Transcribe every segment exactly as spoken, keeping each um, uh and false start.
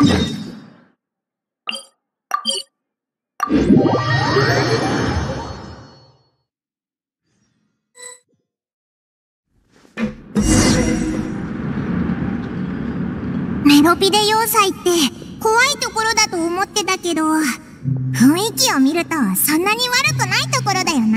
メロピデ要塞って怖いところだと思ってたけど、雰囲気を見るとそんなに悪くないところだよな。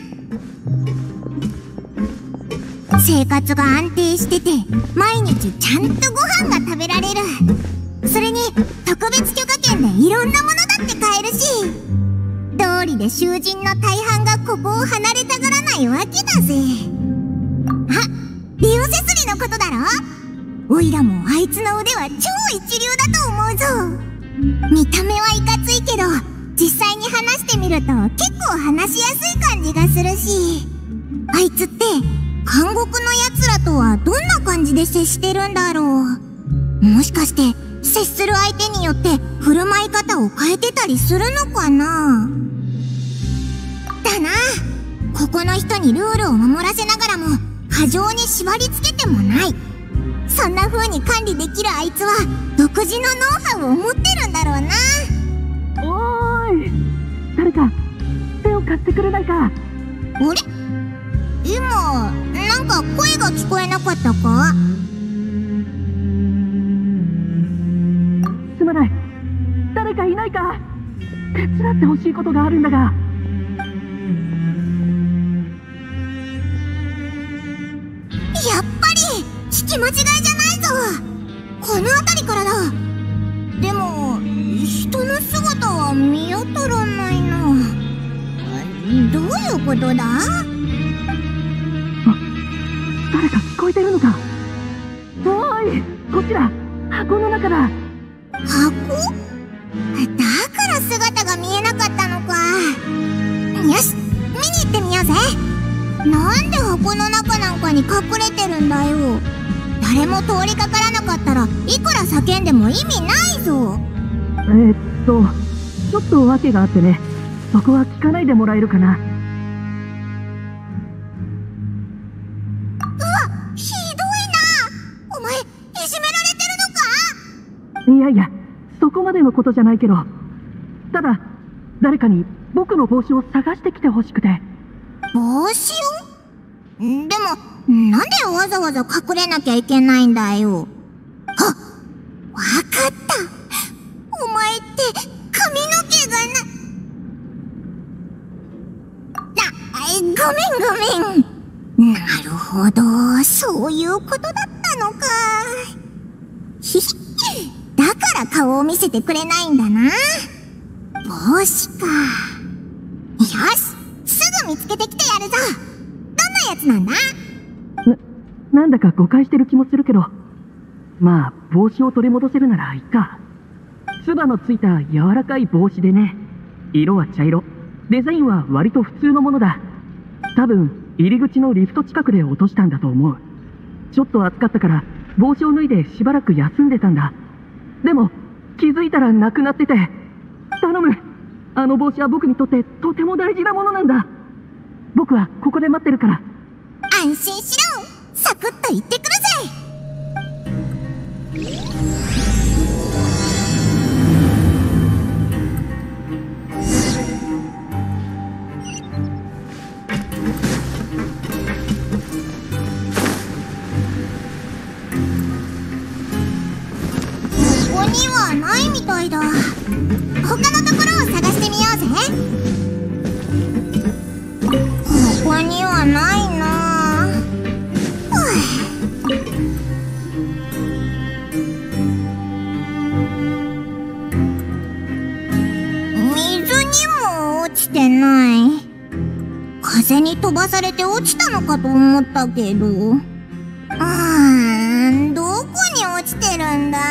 生活が安定してて、毎日ちゃんとご飯が食べられる。それに特別許可券でいろんなものだって買えるし、道理で囚人の大半がここを離れたがらないわけだぜ。あ、リオセスリのことだろ。オイラもあいつの腕は超一流だと思うぞ。見た目はいかついけど、実際に話してみると結構話しやすい感じがするし、あいつって監獄のやつらとはどんな感じで接してるんだろう。もしかして接する相手によって振る舞い方を変えてたりするのかな。だな。ここの人にルールを守らせながらも過剰に縛り付けてもない。そんな風に管理できるあいつは独自のノウハウを持ってるんだろうな。 おーい、誰か手を貸してくれないか。 あれ、今なんか声が聞こえなかったか。 すまない、誰かいないか。手伝ってほしいことがあるんだが。 やっぱり聞き間違いじゃないぞ。この辺りからだ。でも人の姿は見当たらないな。どういうことだ。あ、 誰か聞こえてるのか。おーい、こっちだ。箱の中だ。 箱？だから姿が見えなかったのか。よし、見に行ってみようぜ。なんで箱の中なんかに隠れてるんだよ。誰も通りかからなかったらいくら叫んでも意味ないぞ。 えー、っとちょっと訳があってね。そこは聞かないでもらえるかな。 うわ、ひどいな。お前いじめられてるのか。 いやいや、そこまでのことじゃないけど、ただ誰かに僕の帽子を探してきてほしくて。 帽子を？でもなんでわざわざ隠れなきゃいけないんだよ。あ、わかった。お前って髪の毛がな。あ、ごめんごめん。なるほど、そういうことだったのか。ひひ、だから顔を見せてくれないんだな。帽子か。よし、すぐ見つけてきてやるぞ。どんなやつなんだ？ な、なんだか誤解してる気もするけど、まあ帽子を取り戻せるならいいか。つばのついた柔らかい帽子でね。色は茶色、デザインは割と普通のものだ。多分入り口のリフト近くで落としたんだと思う。ちょっと暑かったから帽子を脱いでしばらく休んでたんだ。でも気づいたらなくなってて。頼む、あの帽子は僕にとってとても大事なものなんだ。僕はここで待ってるから。 安心しろ。サクッと行ってくるぜ。ここにはないみたいだ。他のところを探してみようぜ。ここにはないな。水にも落ちてない。風に飛ばされて落ちたのかと思ったけど。うーん、どこに落ちてるんだ？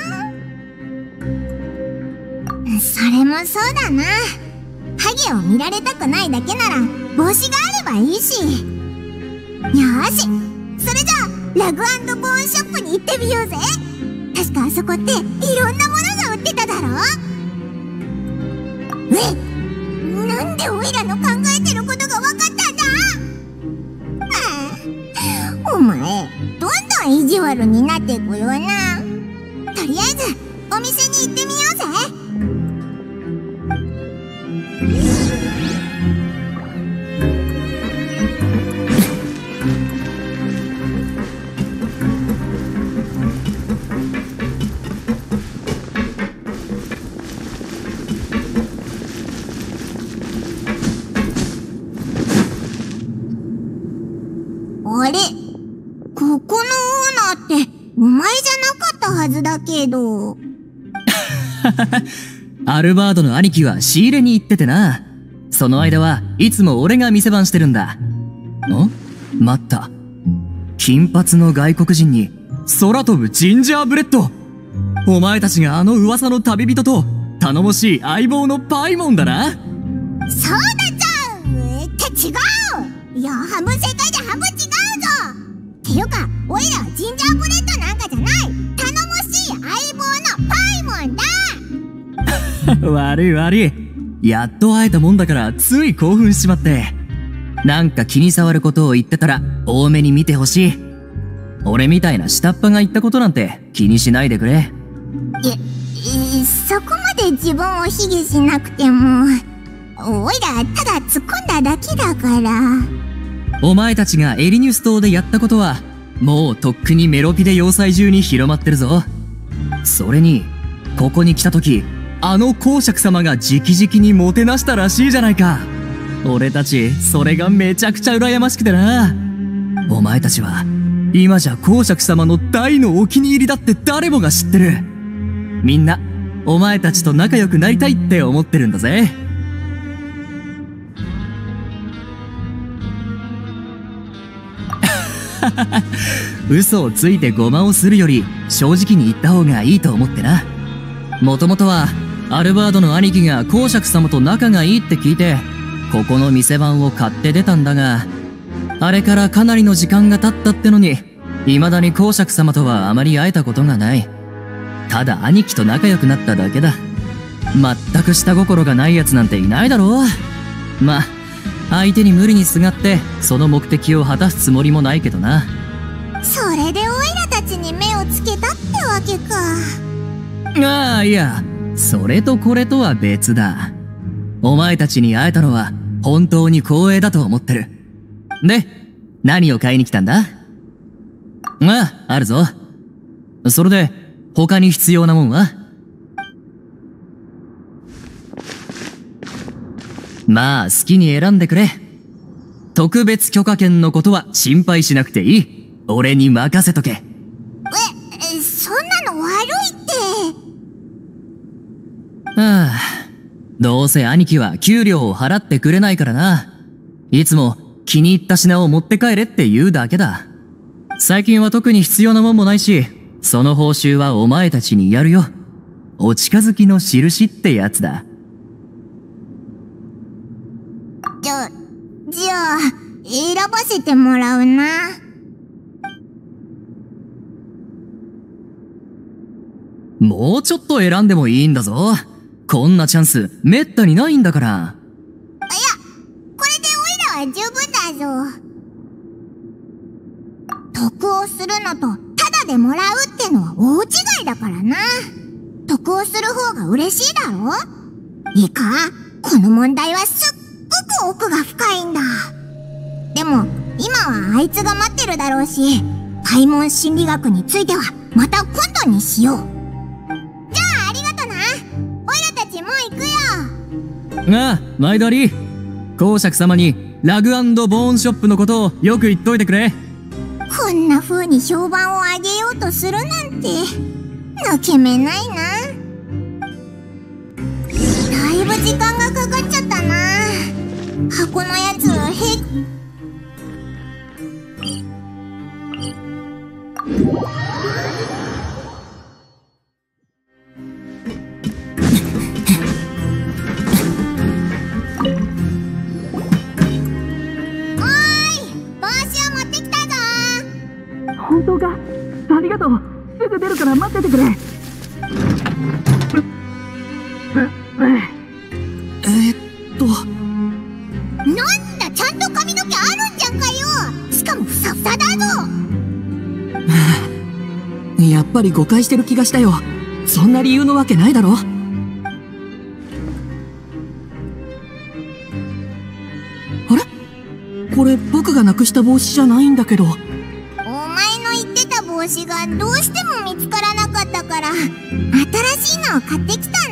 それもそうだな。ハゲを見られたくないだけなら帽子があればいいし。よし、それじゃあラグ&ボーンショップに行ってみようぜ。確かあそこっていろんなものが売ってただろ。え、なんでオイラの考えてることが分かったんだ。ああ、お前どんどん意地悪になっていくよな。とりあえずお店に行ってみようぜ。あれ、ここのオーナーってお前じゃなかったはずだけど。 アルバードの兄貴は仕入れに行っててな。その間はいつも俺が店番してるんだ。ん？待った。金髪の外国人に空飛ぶジンジャーブレッド。お前たちがあの噂の旅人と頼もしい相棒のパイモンだな。 そうだじゃんって違う。いや、半分正解じゃ半分違うぞ。ていうか、おいらはジンジャーブレッドなんかじゃない。頼もしい相棒のパイモンだ。 悪い悪い。やっと会えたもんだからつい興奮しちまって。なんか気に障ることを言ってたら多めに見てほしい。俺みたいな下っ端が言ったことなんて気にしないでくれ。 え、え、そこまで自分を卑下しなくても、おいらただ突っ込んだだけだから。 お前たちがエリニュス島でやったことはもうとっくにメロピデ要塞中に広まってるぞ。それにここに来た時、あの公爵様が直々にもてなしたらしいじゃないか。俺たちそれがめちゃくちゃ羨ましくてな。お前たちは今じゃ公爵様の大のお気に入りだって誰もが知ってる。みんなお前たちと仲良くなりたいって思ってるんだぜ。嘘をついてごまをするより正直に言った方がいいと思ってな。もともとはアルバードの兄貴が公爵様と仲がいいって聞いてここの店番を買って出たんだが、あれからかなりの時間が経ったってのに未だに公爵様とはあまり会えたことがない。ただ兄貴と仲良くなっただけだ。全く下心がないやつなんていないだろう。まあ相手に無理にすがってその目的を果たすつもりもないけどな。 それでオイラたちに目をつけたってわけか。 ああ、いや、それとこれとは別だ。お前たちに会えたのは本当に光栄だと思ってる。で、何を買いに来たんだ？ああ、あるぞ。それで他に必要なもんは？まあ好きに選んでくれ。特別許可権のことは心配しなくていい。俺に任せとけ。 え、え、そんなの悪いって。 はあ、どうせ兄貴は給料を払ってくれないからな。いつも気に入った品を持って帰れって言うだけだ。最近は特に必要なもんもないし、その報酬はお前たちにやるよ。お近づきの印ってやつだ。 じゃ、じゃあ、選ばせてもらうな。 もうちょっと選んでもいいんだぞ。こんなチャンスめったにないんだから。いや、 これでオイラは十分だぞ。得をするのとタダでもらうってのは大違いだからな。得をする方が嬉しいだろ。いいか、この問題はすっごく奥が深いんだ。でも今はあいつが待ってるだろうし、パイモン心理学についてはまた今度にしよう。じゃあありがとな。オイラたちもう行くよ。 ああ、毎度あり。公爵様にラグ&ボーンショップのことをよく言っといてくれ。 こんな風に評判を上げようとするなんて抜け目ないな。だいぶ時間がかかっちゃったな。箱のやつへ本当か？ありがとう。すぐ出るから待っててくれ。 えー、っとなんだ、ちゃんと髪の毛あるんじゃんかよ。しかもふさふさだぞ。 やっぱり誤解してる気がしたよ。そそんな理由のわけないだろ。あれ？これ僕がなくした帽子じゃないんだけど。 お前の言ってた帽子がどうしても見つからなかったから、新しいのを買ってきたん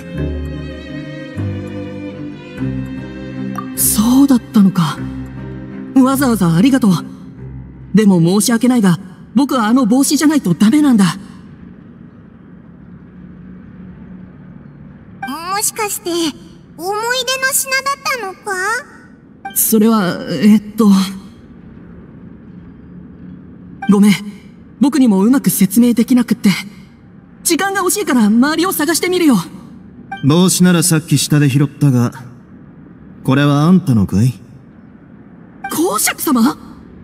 だ。 そうだったのか。わざわざありがとう。でも申し訳ないが、僕はあの帽子じゃないとダメなんだ。 もしかして、思い出の品だったのか？ それは、えっと。ごめん。僕にもうまく説明できなくって。時間が惜しいから周りを探してみるよ。 帽子ならさっき下で拾ったが、これはあんたのかい？ 公爵様？ あ、ビオ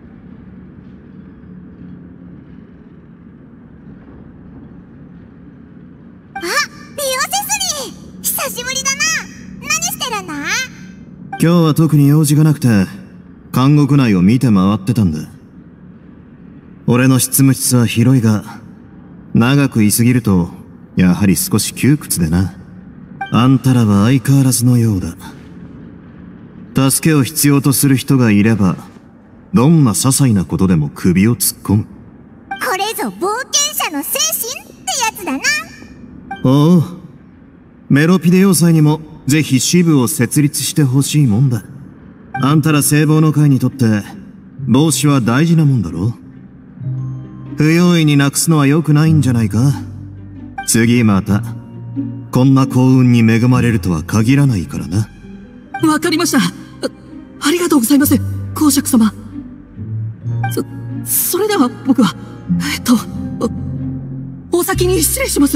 セスリー！久しぶりだな。何してるんだ？ 今日は特に用事がなくて、監獄内を見て回ってたんだ。俺の執務室は広いが、長く居すぎると、やはり少し窮屈でな。あんたらは相変わらずのようだ。助けを必要とする人がいれば、どんな些細なことでも首を突っ込む。 これぞ冒険者の精神ってやつだな。 おお、メロピデ要塞にもぜひ支部を設立してほしいもんだ。あんたら聖望の会にとって帽子は大事なもんだろ。不用意になくすのは良くないんじゃないか。次またこんな幸運に恵まれるとは限らないからな。 わかりました。あ、ありがとうございます、公爵様。そ、それでは僕は、えっと、お、お先に失礼します。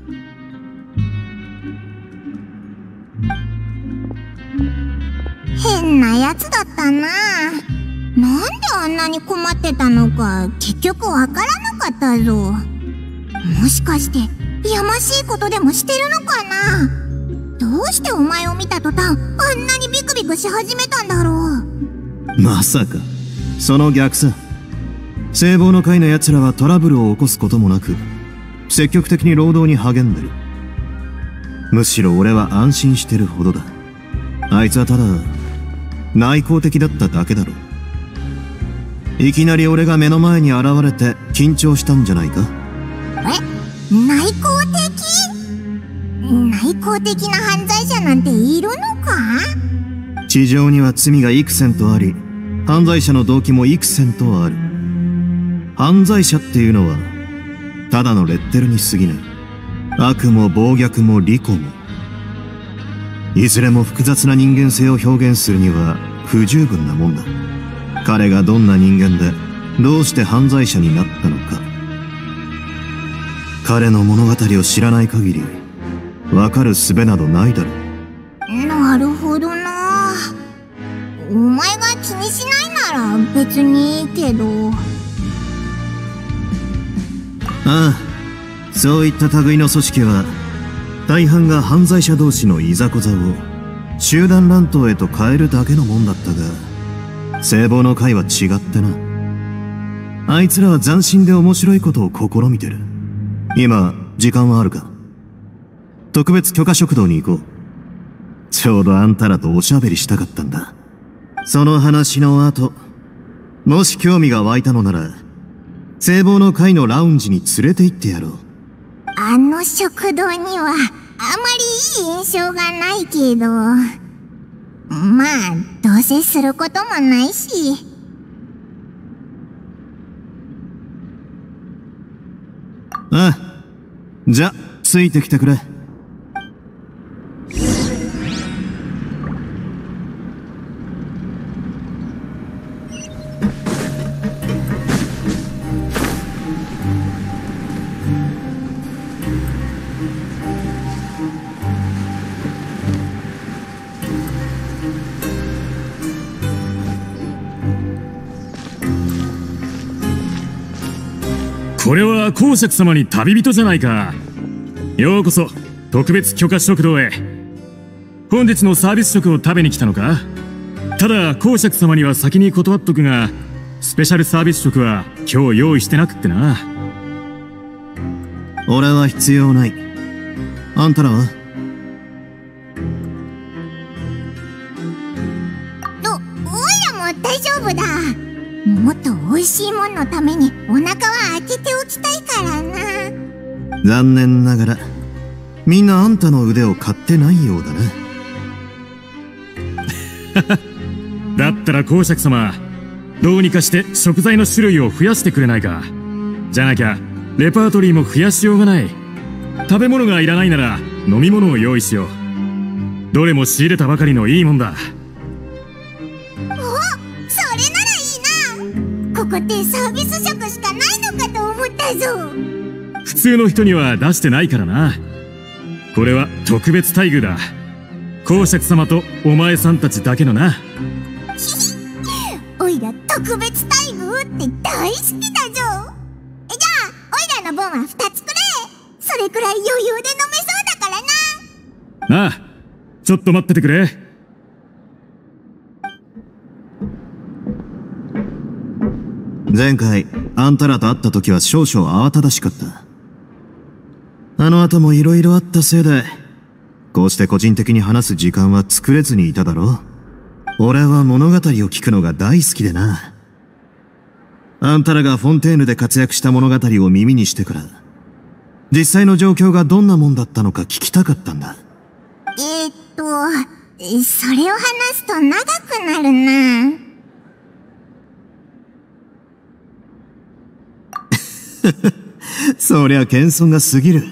変なやつだったな。なんであんなに困ってたのか結局わからなかったぞ。もしかしてやましいことでもしてるのかな。どうしてお前を見た途端あんなにビクビクし始めたんだろう。 まさかその逆さ。聖望の会の奴らはトラブルを起こすこともなく積極的に労働に励んでる。むしろ俺は安心してるほどだ。あいつはただ内向的だっただけだろ。いきなり俺が目の前に現れて緊張したんじゃないか。 え、内向的？内向的な犯罪者なんているのか？ 地上には罪が幾千とあり、犯罪者の動機も幾千とある。犯罪者っていうのはただのレッテルに過ぎない。悪も暴虐も利己もいずれも複雑な人間性を表現するには不十分なもんだ。彼がどんな人間でどうして犯罪者になったのか、彼の物語を知らない限りわかる術などないだろう。 なるほどな。お前が気にしないなら別にいいけど。 ああ、そういった類の組織は大半が犯罪者同士のいざこざを集団乱闘へと変えるだけのもんだったが、聖望の会は違ってな。あいつらは斬新で面白いことを試みてる。今時間はあるか？特別許可食堂に行こう。ちょうどあんたらとおしゃべりしたかったんだ。その話の後、もし興味が湧いたのなら聖望の会のラウンジに連れて行ってやろう。 あの食堂にはあまりいい印象がないけど、まあどうせすることもないし。 ああ、じゃついてきてくれ。 これは公爵様に旅人じゃないか。ようこそ特別許可食堂へ。本日のサービス食を食べに来たのか？ただ公爵様には先に断っとくが、スペシャルサービス食は今日用意してなくってな。 俺は必要ない。 あんたらは？ お、おいらも大丈夫だ。もっと美味しいもんのためにお腹は開けておきたいからな。 残念ながらみんなあんたの腕を買ってないようだな。 だったら公爵様、どうにかして食材の種類を増やしてくれないか。じゃなきゃレパートリーも増やしようがない。食べ物がいらないなら飲み物を用意しよう。どれも仕入れたばかりのいいもんだ。 お、それならいいな。ここってサービス食しかないのかと思ったぞ。 普通の人には出してないからな。これは特別待遇だ。公爵様とお前さんたちだけのな。 おいら特別待遇って大好きだぞ。え、じゃあおいらの分はふたつくれ。それくらい余裕で飲めそうだからな。 なあ、ちょっと待っててくれ。 前回あんたらと会った時は少々慌ただしかった。あの後も色々あったせいでこうして個人的に話す時間は作れずにいただろう。俺は物語を聞くのが大好きでな。あんたらがフォンテーヌで活躍した物語を耳にしてから実際の状況がどんなもんだったのか聞きたかったんだ。 えー、っとそれを話すと長くなるな。 そりゃ謙遜が過ぎる。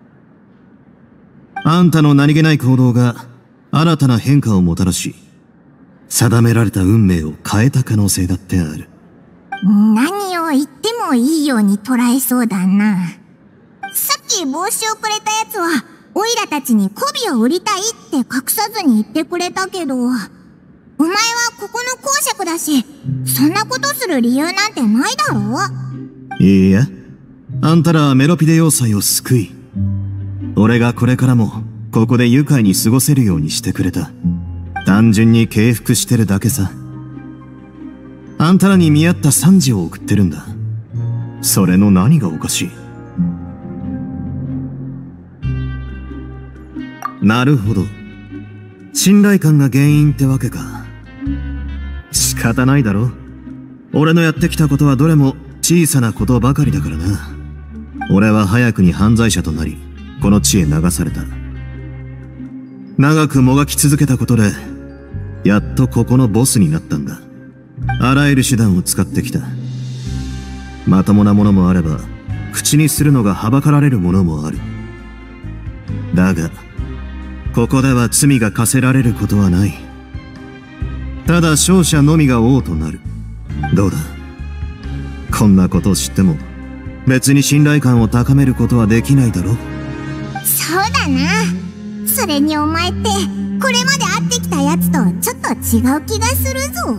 あんたの何気ない行動が新たな変化をもたらし定められた運命を変えた可能性だってある。 何を言ってもいいように捉えそうだな。さっき帽子をくれたやつはオイラたちに媚びを売りたいって隠さずに言ってくれたけど、お前はここの公爵だしそんなことする理由なんてないだろう。 いいや、あんたらはメロピデ要塞を救い俺がこれからもここで愉快に過ごせるようにしてくれた。単純に敬服してるだけさ。あんたらに見合った賛辞を送ってるんだ。それの何がおかしい？なるほど、信頼感が原因ってわけか。仕方ないだろ。俺のやってきたことはどれも小さなことばかりだからな。俺は早くに犯罪者となりこの地へ流された。長くもがき続けたことでやっとここのボスになったんだ。あらゆる手段を使ってきた。まともなものもあれば口にするのがはばかられるものもある。だがここでは罪が課せられることはない。ただ勝者のみが王となる。どうだ、こんなことを知っても別に信頼感を高めることはできないだろう。 そうだな。それにお前ってこれまで会ってきたやつとちょっと違う気がするぞ。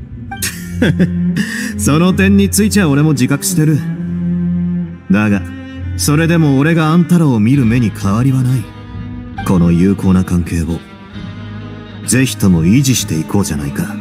その点についちゃ俺も自覚してる。だがそれでも俺があんたらを見る目に変わりはない。この友好な関係をぜひとも維持していこうじゃないか。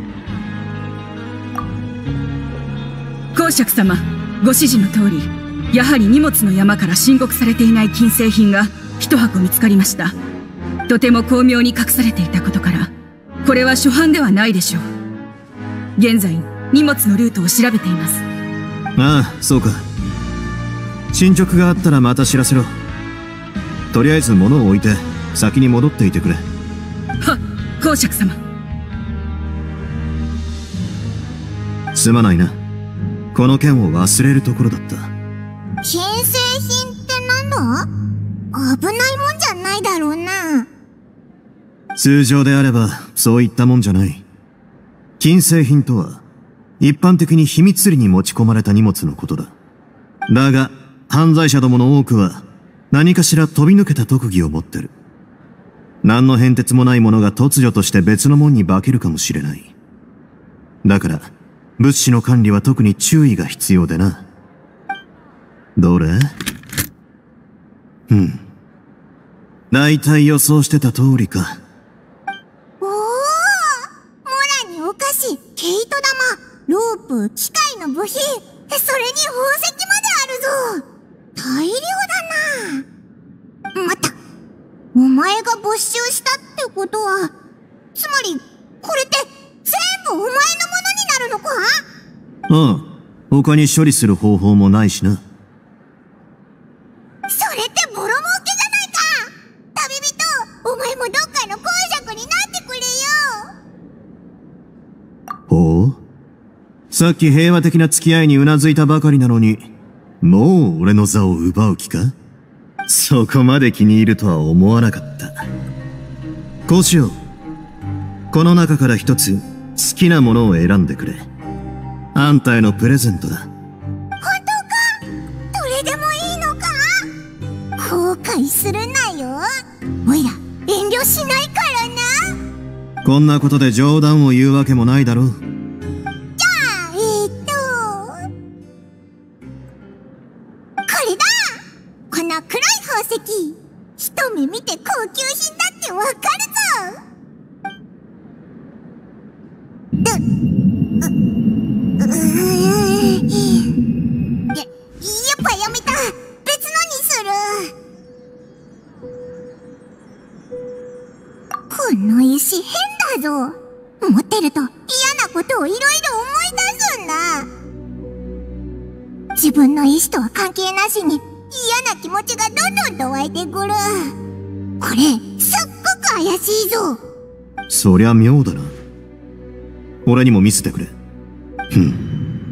公爵様、ご指示の通りやはり荷物の山から申告されていない金製品が一箱見つかりました。とても巧妙に隠されていたことからこれは初犯ではないでしょう。現在荷物のルートを調べています。 ああ、そうか。進捗があったらまた知らせろ。とりあえず物を置いて先に戻っていてくれ。 はっ、公爵様。 すまないな。この件を忘れるところだった。 金製品ってなんだ？危ないもんじゃないだろうな。 通常であればそういったもんじゃない。金製品とは一般的に秘密裏に持ち込まれた荷物のことだ。だが犯罪者どもの多くは何かしら飛び抜けた特技を持ってる。何の変哲もないものが突如として別のもんに化けるかもしれない。だから物資の管理は特に注意が必要でな。どれ？うん。大体予想してた通りか。 おお、モラにお菓子、毛糸玉、ロープ、機械の部品、それに宝石まであるぞ。大量だな。また前が没収したってことは、つまり、これって全部お前のものになるのか？ ああ、他に処理する方法もないしな。 それってボロ儲けじゃないか！旅人、お前もどっかの公爵になってくれよ！ ほう？さっき平和的な付き合いにうなずいたばかりなのに、もう俺の座を奪う気か？そこまで気に入るとは思わなかった。こうしよう。この中から一つ好きなものを選んでくれ。あんたへのプレゼントだ。 本当か？どれでもいいのか？後悔するなよ。おいら遠慮しないからな。 こんなことで冗談を言うわけもないだろう。 じゃあ、えー、っとこれだ。この黒い宝石、一目見て高級品だってわかるぞ。う、う、うーん。や、やっぱやめた。別のにする。この石変だぞ。持ってると嫌なことをいろいろ思い出すんだ。自分の意志とは関係なしに嫌な気持ちがどんどんと湧いてくる。これすっごく怪しいぞ。 そりゃ妙だな。俺にも見せてくれ。ふん。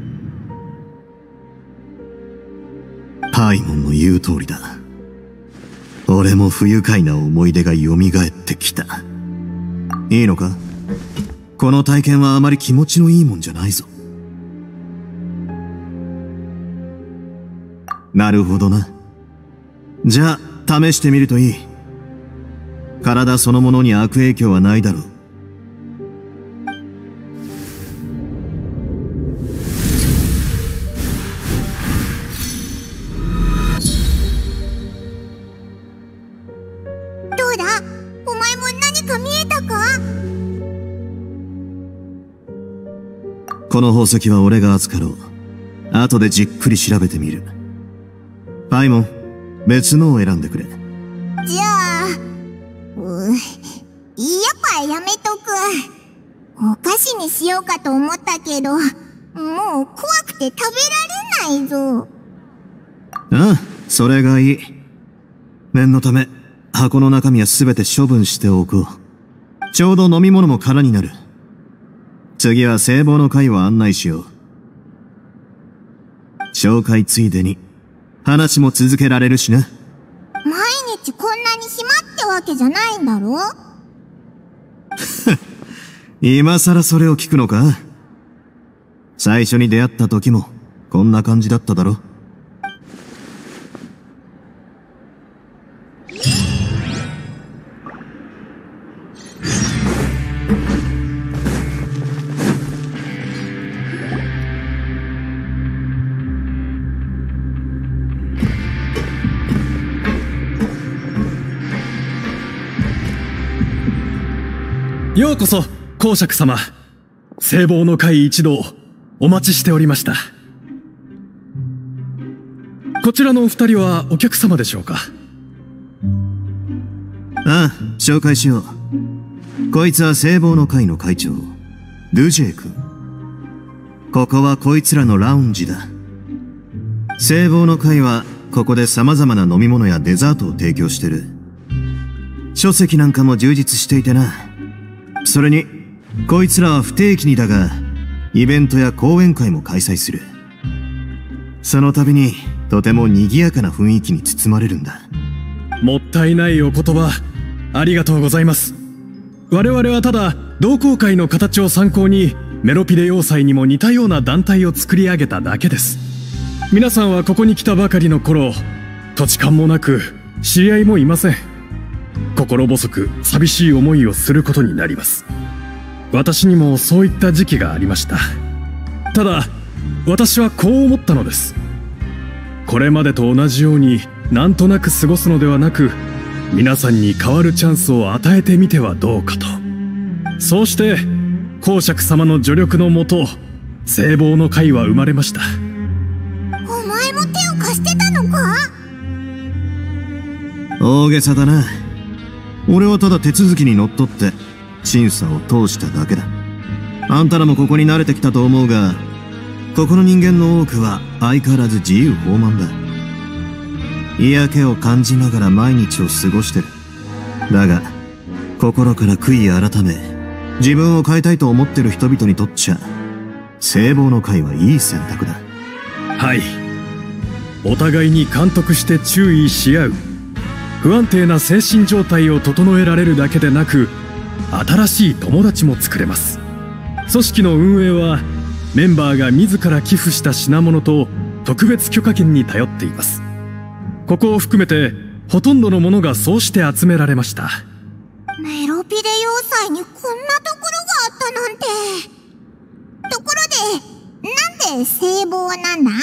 パイモンの言う通りだ。俺も不愉快な思い出が蘇ってきた。いいのか？この体験はあまり気持ちのいいもんじゃないぞ。なるほどな。じゃあ試してみるといい。体そのものに悪影響はないだろう。 どうだ？お前も何か見えたか？ この宝石は俺が扱ろう。後でじっくり調べてみる。パイモン、別のを選んでくれ。 じゃあ、う、やっぱやめとく。お菓子にしようかと思ったけど、もう怖くて食べられないぞ。 ああ、それがいい。念のため、箱の中身は全て処分しておこう。ちょうど飲み物も空になる。次は聖望の会を案内しよう。紹介ついでに、話も続けられるしな。 毎日こんなに暇ってわけじゃないんだろ？ 今更それを聞くのか？最初に出会った時も、こんな感じだっただろ？ ようこそ、公爵様。聖望の会一同、お待ちしておりました。こちらのお二人はお客様でしょうか？ ああ、紹介しよう。こいつは聖望の会の会長、ドゥジェイ君。ここはこいつらのラウンジだ。聖望の会は、ここで様々な飲み物やデザートを提供してる。書籍なんかも充実していてな。それに、こいつらは不定期にだが、イベントや講演会も開催する。その度に、とても賑やかな雰囲気に包まれるんだ。 もったいないお言葉、ありがとうございます。我々はただ、同好会の形を参考に、メロピデ要塞にも似たような団体を作り上げただけです。皆さんはここに来たばかりの頃、土地勘もなく、知り合いもいません。心細く寂しい思いをすることになります。私にもそういった時期がありました。ただ、私はこう思ったのです。これまでと同じようになんとなく過ごすのではなく、皆さんに変わるチャンスを与えてみてはどうかと。そうして、公爵様の助力のもと、聖望の会は生まれました。 お前も手を貸してたのか？ 大げさだな。 俺はただ手続きにのっとって審査を通しただけだ。あんたらもここに慣れてきたと思うが、ここの人間の多くは相変わらず自由放漫だ。嫌気を感じながら毎日を過ごしてる。だが心から悔い改め自分を変えたいと思ってる人々にとっちゃ聖望の会はいい選択だ。 はい。お互いに監督して注意し合う、不安定な精神状態を整えられるだけでなく、新しい友達も作れます。組織の運営はメンバーが自ら寄付した品物と特別許可券に頼っています。ここを含めてほとんどのものがそうして集められました。 メロピデ要塞にこんなところがあったなんて。ところで、なんで聖望なんだ？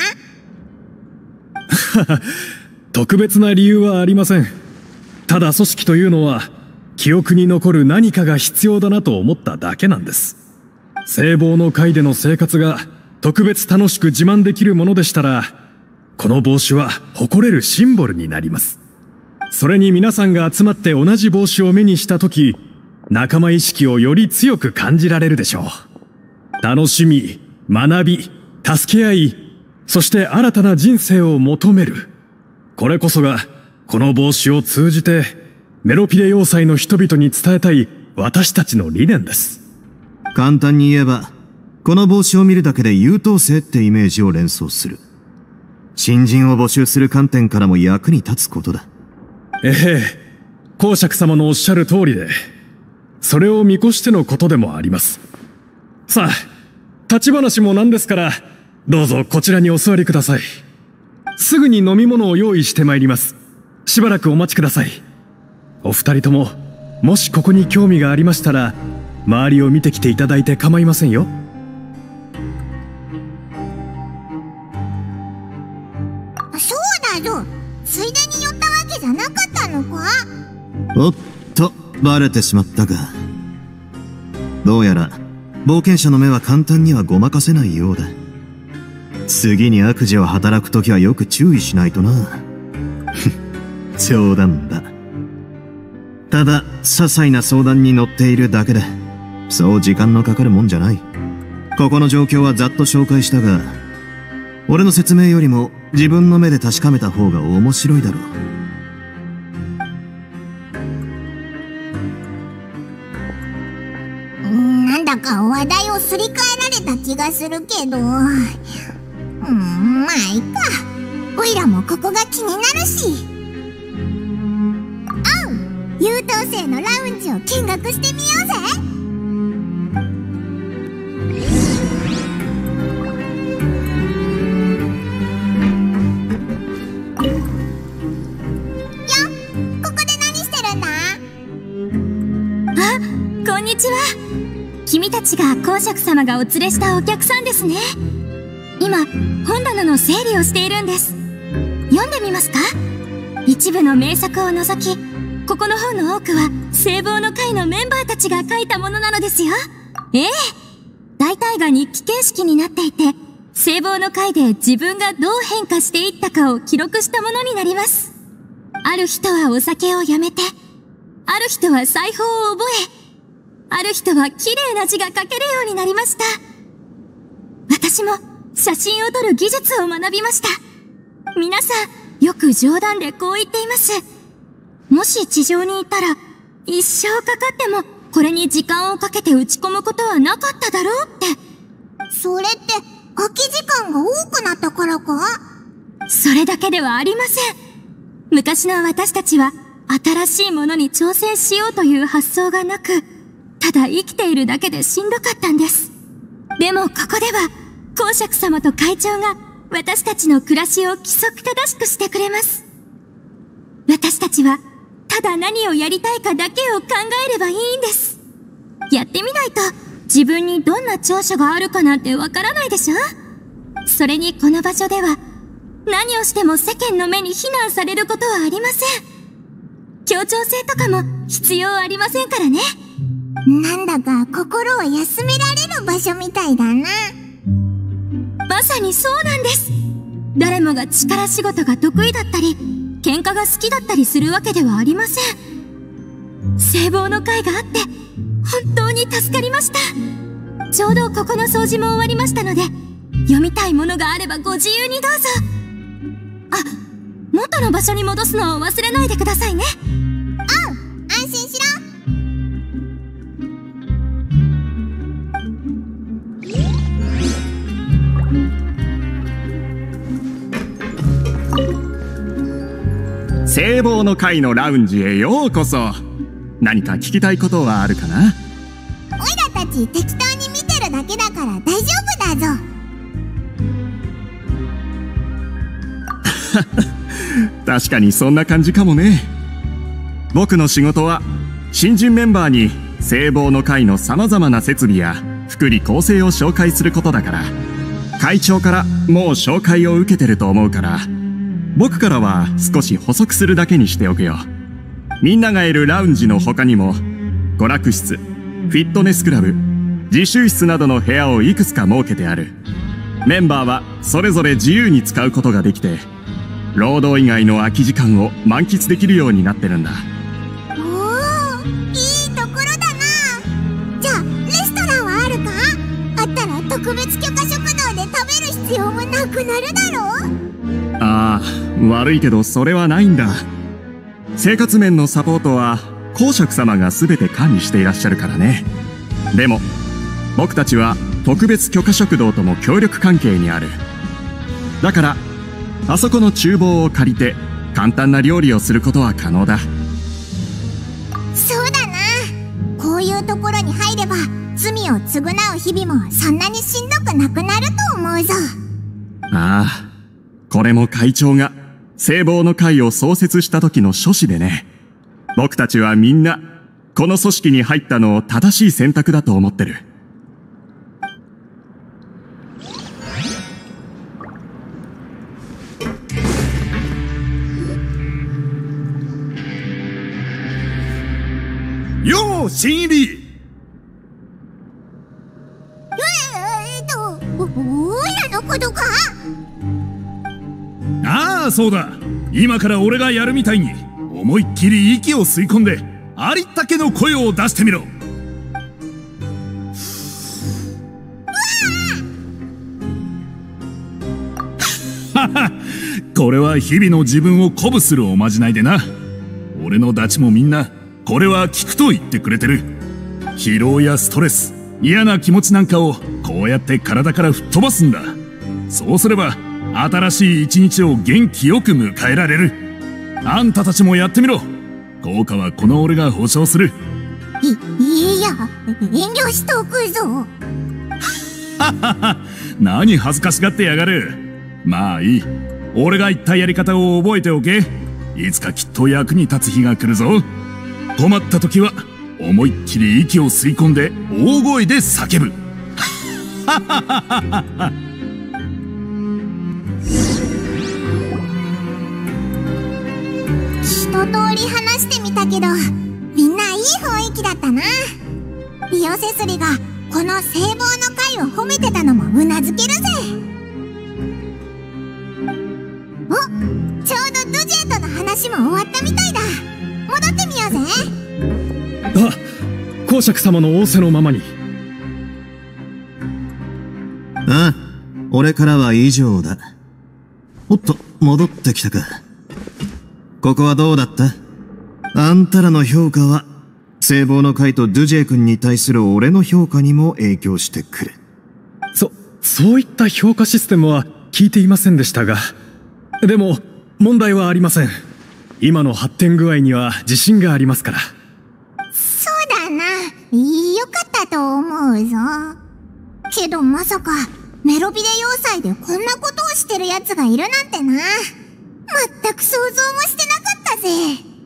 特別な理由はありません。ただ組織というのは記憶に残る何かが必要だなと思っただけなんです。聖望の会での生活が特別楽しく自慢できるものでしたら、この帽子は誇れるシンボルになります。それに皆さんが集まって同じ帽子を目にしたとき、仲間意識をより強く感じられるでしょう。楽しみ、学び、助け合い、そして新たな人生を求める。これこそがこの帽子を通じてメロピデ要塞の人々に伝えたい私たちの理念です。 簡単に言えば、この帽子を見るだけで優等生ってイメージを連想する。新人を募集する観点からも役に立つことだ。 ええ、公爵様のおっしゃる通りで、それを見越してのことでもあります。さあ、立ち話もなんですから、どうぞこちらにお座りください。すぐに飲み物を用意してまいります。しばらくお待ちください。お二人とも、もしここに興味がありましたら、周りを見てきていただいて構いませんよ。 そうだぞ。ついでに寄ったわけじゃなかったのか？ おっと、バレてしまったか。どうやら冒険者の目は簡単にはごまかせないようだ。次に悪事を働くときはよく注意しないとな。冗談だ。ただ些細な相談に乗っているだけで、そう時間のかかるもんじゃない。ここの状況はざっと紹介したが、俺の説明よりも自分の目で確かめた方が面白いだろう。なんだか話題をすり替えられた気がするけど、うーん、まあいいか。おいらもここが気になるし。おう、優等生のラウンジを見学してみようぜ。 こんにちは。君たちが公爵様がお連れしたお客さんですね。今本棚の整理をしているんです。読んでみますか？一部の名作を除き、ここの本の多くは聖望の会のメンバーたちが書いたものなのですよ。ええ、大体が日記形式になっていて、聖望の会で自分がどう変化していったかを記録したものになります。ある人はお酒をやめて、ある人は裁縫を覚え、ある人は綺麗な字が書けるようになりました。私も写真を撮る技術を学びました。皆さんよく冗談でこう言っています。もし地上にいたら一生かかってもこれに時間をかけて打ち込むことはなかっただろうって。 それって空き時間が多くなったからか？ それだけではありません。昔の私たちは新しいものに挑戦しようという発想がなく、ただ生きているだけでしんどかったんです。でもここでは公爵様と会長が私たちの暮らしを規則正しくしてくれます。私たちはただ何をやりたいかだけを考えればいいんです。やってみないと自分にどんな長所があるかなんてわからないでしょ。それにこの場所では何をしても世間の目に非難されることはありません。協調性とかも必要ありませんからね。 なんだか心を休められる場所みたいだな。 まさにそうなんです。誰もが力仕事が得意だったり、喧嘩が好きだったりするわけではありません。 聖望の会があって本当に助かりました。ちょうどここの掃除も終わりましたので、読みたいものがあればご自由にどうぞ。あ、元の場所に戻すのを忘れないでくださいね。 うん、安心しろ。 聖望の会のラウンジへようこそ。何か聞きたいことはあるかな？ おいらたち適当に見てるだけだから大丈夫だぞ。 確かにそんな感じかもね。僕の仕事は新人メンバーに聖望の会のさまざまな設備や福利厚生を紹介することだから、会長からもう紹介を受けてると思うから、僕からは少し補足するだけにしておくよ。みんながいるラウンジの他にも娯楽室、フィットネスクラブ、自習室などの部屋をいくつか設けてある。メンバーはそれぞれ自由に使うことができて、労働以外の空き時間を満喫できるようになってるんだ。 おお、いいところだな。じゃあレストランはあるか？あったら特別許可食堂で食べる必要もなくなるだろう。 ああ、悪いけどそれはないんだ。生活面のサポートは公爵様が全て管理していらっしゃるからね。でも僕たちは特別許可食堂とも協力関係にある。だからあそこの厨房を借りて簡単な料理をすることは可能だ。 そうだな。こういうところに入れば罪を償う日々もそんなにしんどくなくなると思うぞ。 ああ、これも会長が聖望の会を創設した時の書士でね。僕たちはみんなこの組織に入ったのを正しい選択だと思ってる。 よう、新入り。 えーっと、お、おいらのことか？ ああ、そうだ。今から俺がやるみたいに思いっきり息を吸い込んでありったけの声を出してみろ。はは、これは日々の自分を鼓舞するおまじないでな。俺のダチもみんなこれは効くと言ってくれてる。疲労やストレス、嫌な気持ちなんかをこうやって体から吹っ飛ばすんだ。そうすれば新しい一日を元気よく迎えられる。あんたたちもやってみろ。効果はこの俺が保証する。 い、いや、遠慮しておくぞ。 ははは、何恥ずかしがってやがる。まあいい。俺が言ったやり方を覚えておけ。いつかきっと役に立つ日が来るぞ。困った時は思いっきり息を吸い込んで大声で叫ぶ。ははははは。 一通り話してみたけど、みんないい雰囲気だったな。リオセスリがこの聖望の会を褒めてたのもうなずけるぜ。お、ちょうどドジェとの話も終わったみたいだ。戻ってみようぜ。 あ、公爵様の仰せのままに。 ああ、俺からは以上だ。おっと、戻ってきたか。ここはどうだった？あんたらの評価は聖望の会とドゥジェ君に対する俺の評価にも影響してくる。 そ、そういった評価システムは聞いていませんでしたが、でも問題はありません。今の発展具合には自信がありますから。 そうだな、よかったと思うぞ。けどまさかメロビデ要塞でこんなことをしてる奴がいるなんてな。全く想像もしてなかったぜ。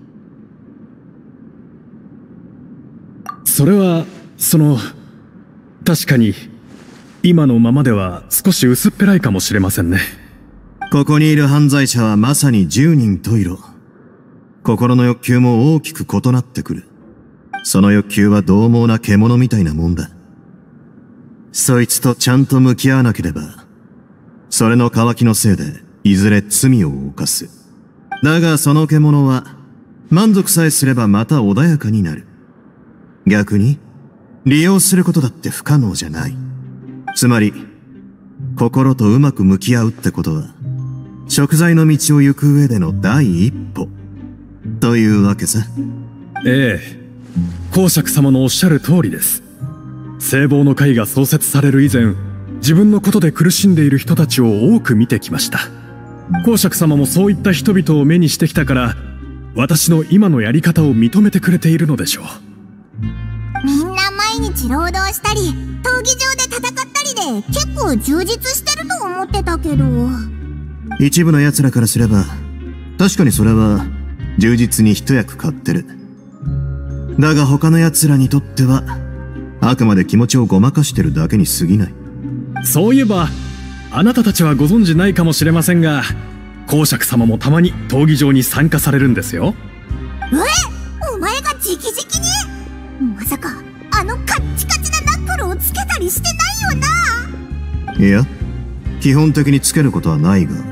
それはその確かに今のままでは少し薄っぺらいかもしれませんね。 ここにいる犯罪者はまさに十人十色。心の欲求も大きく異なってくる。その欲求は獰猛な獣みたいなもんだ。そいつとちゃんと向き合わなければ、それの渇きのせいでいずれ罪を犯す。だがその獣は満足さえすればまた穏やかになる。逆に、利用することだって不可能じゃない。つまり、心とうまく向き合うってことは、贖罪の道を行く上での第一歩、というわけさ。 ええ、公爵様のおっしゃる通りです。聖望の会が創設される以前、自分のことで苦しんでいる人たちを多く見てきました。公爵様もそういった人々を目にしてきたから、私の今のやり方を認めてくれているのでしょう。 みんな毎日労働したり、闘技場で戦ったりで結構充実してると思ってたけど。 一部の奴らからすれば、確かにそれは充実に一役買ってる。だが他の奴らにとっては、あくまで気持ちをごまかしてるだけに過ぎない。 そういえば、あなたたちはご存じないかもしれませんが、公爵様もたまに闘技場に参加されるんですよ。 え？お前が直々に？まさか、あのカッチカチなナックルをつけたりしてないよな？ いや、基本的につけることはないが。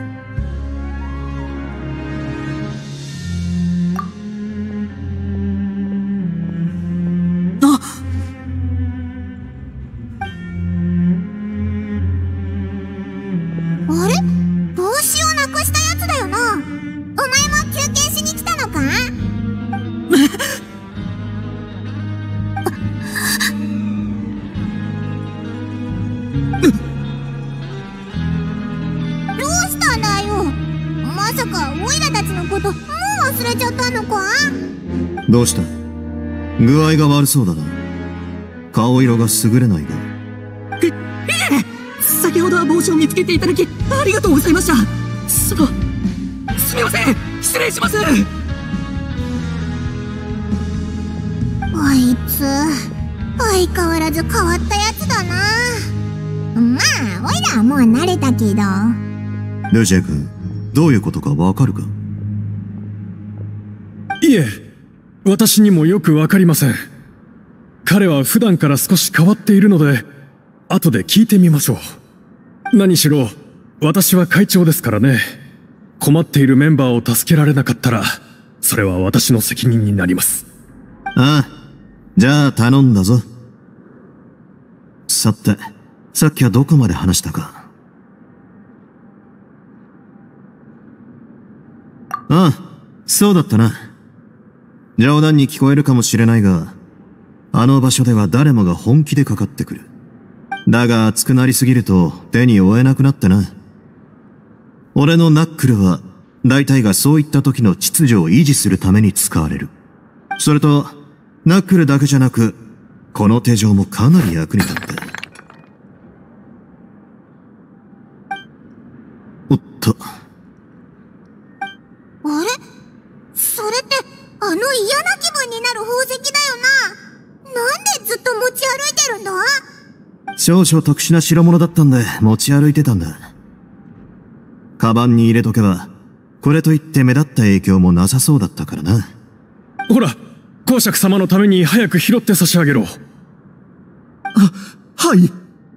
あれ？帽子をなくしたやつだよな。お前も休憩しに来たのか？どうしたんだよ。まさかオイラたちのこともう忘れちゃったのか？ どうした？具合が悪そうだな。顔色が優れないが。 い、いえ、先ほどは帽子を見つけていただきありがとうございました。その、すみません、失礼します。 あいつ相変わらず変わったやつだな。まあオイラはもう慣れたけど。 ルジェ君、どういうことかわかるか？ いえ、私にもよくわかりません。彼は普段から少し変わっているので、後で聞いてみましょう。何しろ、私は会長ですからね。困っているメンバーを助けられなかったら、それは私の責任になります。 ああ、じゃあ頼んだぞ。さて、さっきはどこまで話したか。ああ、そうだったな。冗談に聞こえるかもしれないが、あの場所では誰もが本気でかかってくる。だが熱くなりすぎると手に負えなくなってな。俺のナックルは大体がそういった時の秩序を維持するために使われる。それと、ナックルだけじゃなく、この手錠もかなり役に立った。おっと。 あれ？それってあの嫌な気分になる宝石だよな。なんでずっと持ち歩いてるんだ？ 少々特殊な代物だったんで持ち歩いてたんだ。カバンに入れとけば、これといって目立った影響もなさそうだったからな。 ほら、公爵様のために早く拾って差し上げろ。 あ、はい。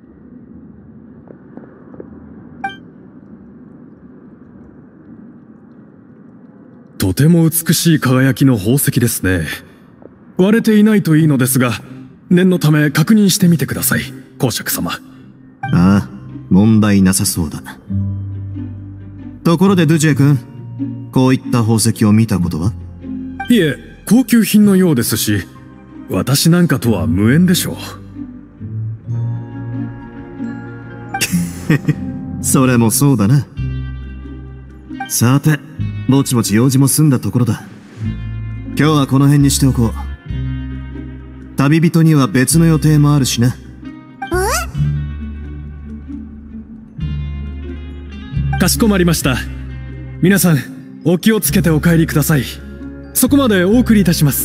とても美しい輝きの宝石ですね。割れていないといいのですが、念のため確認してみてください、公爵様。 ああ、問題なさそうだ。ところでドゥジェ君、こういった宝石を見たことは？ いえ、高級品のようですし、私なんかとは無縁でしょう。 それもそうだな。さて、ぼちぼち用事も済んだところだ。今日はこの辺にしておこう。旅人には別の予定もあるしな。 え？かしこまりました。皆さん、お気をつけてお帰りください。そこまでお送りいたします。